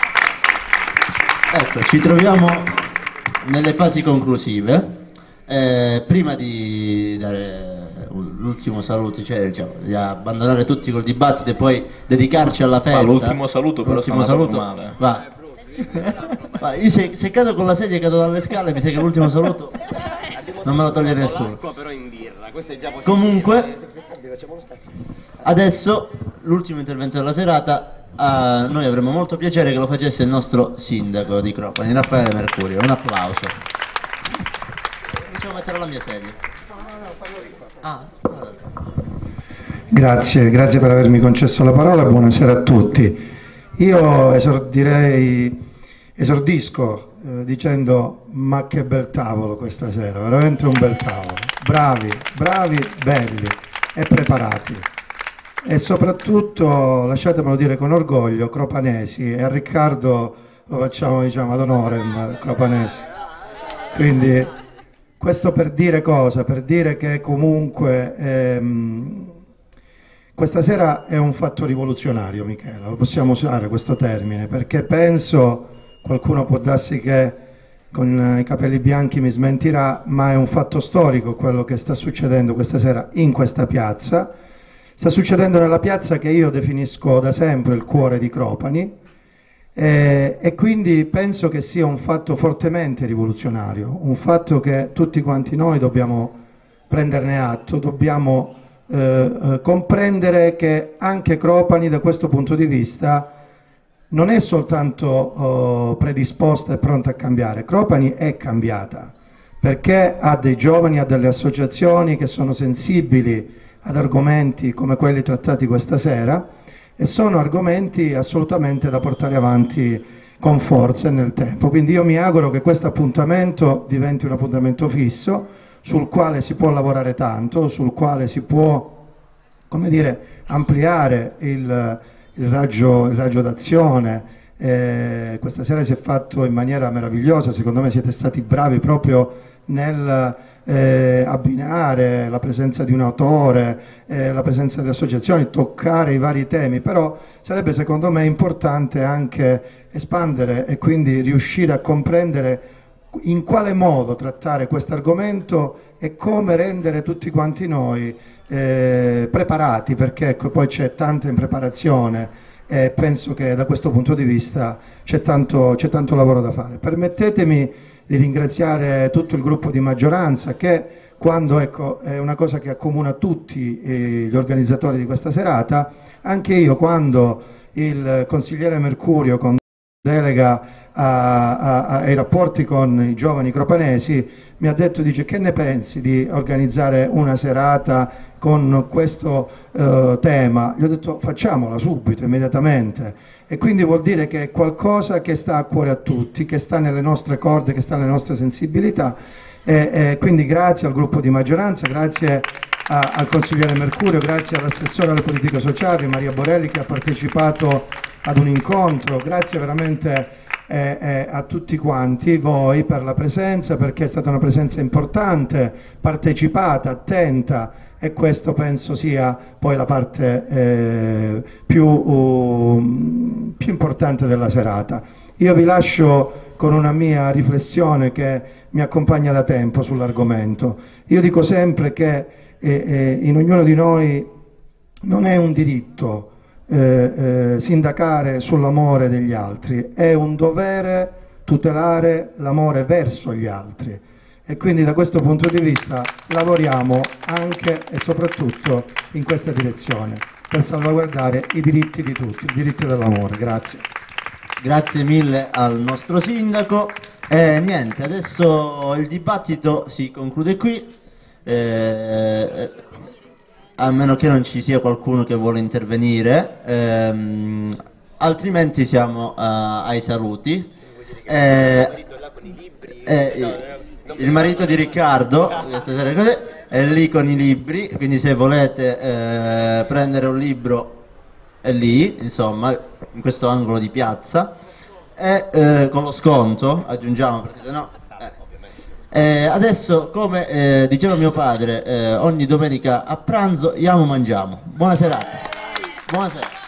A: Ecco, ci troviamo nelle fasi conclusive. Eh, prima di dare l'ultimo saluto, cioè diciamo, di abbandonare tutti col dibattito e poi dedicarci alla festa.
E: Ma l'ultimo saluto però
A: l'ultimo saluto
E: male.
A: Va. Ma io se, se cado con la sedia, cado dalle scale, mi sa che l'ultimo saluto non me lo toglie nessuno. Comunque adesso l'ultimo intervento della serata, uh, noi avremmo molto piacere che lo facesse il nostro sindaco di Cropani, Raffaele Mercurio. Un applauso. Cominciamo a mettere la mia sedia. Ah,
I: Grazie, grazie per avermi concesso la parola, buonasera a tutti. Io esordirei, esordisco eh, dicendo ma che bel tavolo questa sera, veramente un bel tavolo, bravi, bravi, belli e preparati. E soprattutto, lasciatemelo dire con orgoglio, cropanesi, e a Riccardo lo facciamo diciamo ad honorem, cropanesi. Quindi questo per dire cosa? Per dire che comunque ehm, questa sera è un fatto rivoluzionario, Michela, lo possiamo usare questo termine, perché penso, qualcuno può darsi che con i capelli bianchi mi smentirà, ma è un fatto storico quello che sta succedendo questa sera in questa piazza. Sta succedendo nella piazza che io definisco da sempre il cuore di Cropani, eh, e quindi penso che sia un fatto fortemente rivoluzionario, un fatto che tutti quanti noi dobbiamo prenderne atto, dobbiamo Eh, eh, comprendere che anche Cropani da questo punto di vista non è soltanto eh, predisposta e pronta a cambiare. Cropani è cambiata perché ha dei giovani, ha delle associazioni che sono sensibili ad argomenti come quelli trattati questa sera, e sono argomenti assolutamente da portare avanti con forza e nel tempo. Quindi io mi auguro che questo appuntamento diventi un appuntamento fisso, sul quale si può lavorare tanto, sul quale si può, come dire, ampliare il, il raggio, il raggio d'azione. Eh, questa sera si è fatto in maniera meravigliosa, secondo me siete stati bravi proprio nel eh, abbinare la presenza di un autore, eh, la presenza delle associazioni, toccare i vari temi, però sarebbe secondo me importante anche espandere e quindi riuscire a comprendere in quale modo trattare questo argomento e come rendere tutti quanti noi eh, preparati, perché ecco, poi c'è tanta impreparazione e penso che da questo punto di vista c'è tanto, c'è tanto lavoro da fare. Permettetemi di ringraziare tutto il gruppo di maggioranza che, quando ecco, è una cosa che accomuna tutti eh, gli organizzatori di questa serata, anche io quando il consigliere Mercurio con delega A, a, ai rapporti con i giovani cropanesi mi ha detto, dice, che ne pensi di organizzare una serata con questo eh, tema? Gli ho detto facciamola subito, immediatamente, e quindi vuol dire che è qualcosa che sta a cuore a tutti, che sta nelle nostre corde, che sta nelle nostre sensibilità, e, e quindi grazie al gruppo di maggioranza, grazie a, al consigliere Mercurio, grazie all'assessore alle politiche sociali Maria Borelli che ha partecipato ad un incontro, grazie veramente Eh, eh, a tutti quanti voi per la presenza, perché è stata una presenza importante, partecipata, attenta, e questo penso sia poi la parte eh, più, uh, più importante della serata. Io vi lascio con una mia riflessione che mi accompagna da tempo sull'argomento. Io dico sempre che eh, eh, in ognuno di noi non è un diritto Eh, eh, sindacare sull'amore degli altri, è un dovere tutelare l'amore verso gli altri, e quindi da questo punto di vista lavoriamo anche e soprattutto in questa direzione per salvaguardare i diritti di tutti, i diritti dell'amore. Grazie.
A: Grazie mille al nostro sindaco. E niente, adesso il dibattito si conclude qui. Eh, a meno che non ci sia qualcuno che vuole intervenire, ehm, altrimenti siamo uh, ai saluti. Eh, eh, il marito di Riccardo questa sera così, è lì con i libri, quindi se volete eh, prendere un libro è lì, insomma, in questo angolo di piazza, e eh, con lo sconto, aggiungiamo, perché sennò... Eh, adesso, come eh, diceva mio padre, eh, ogni domenica a pranzo, iamo mangiamo. Buona serata. Buona serata.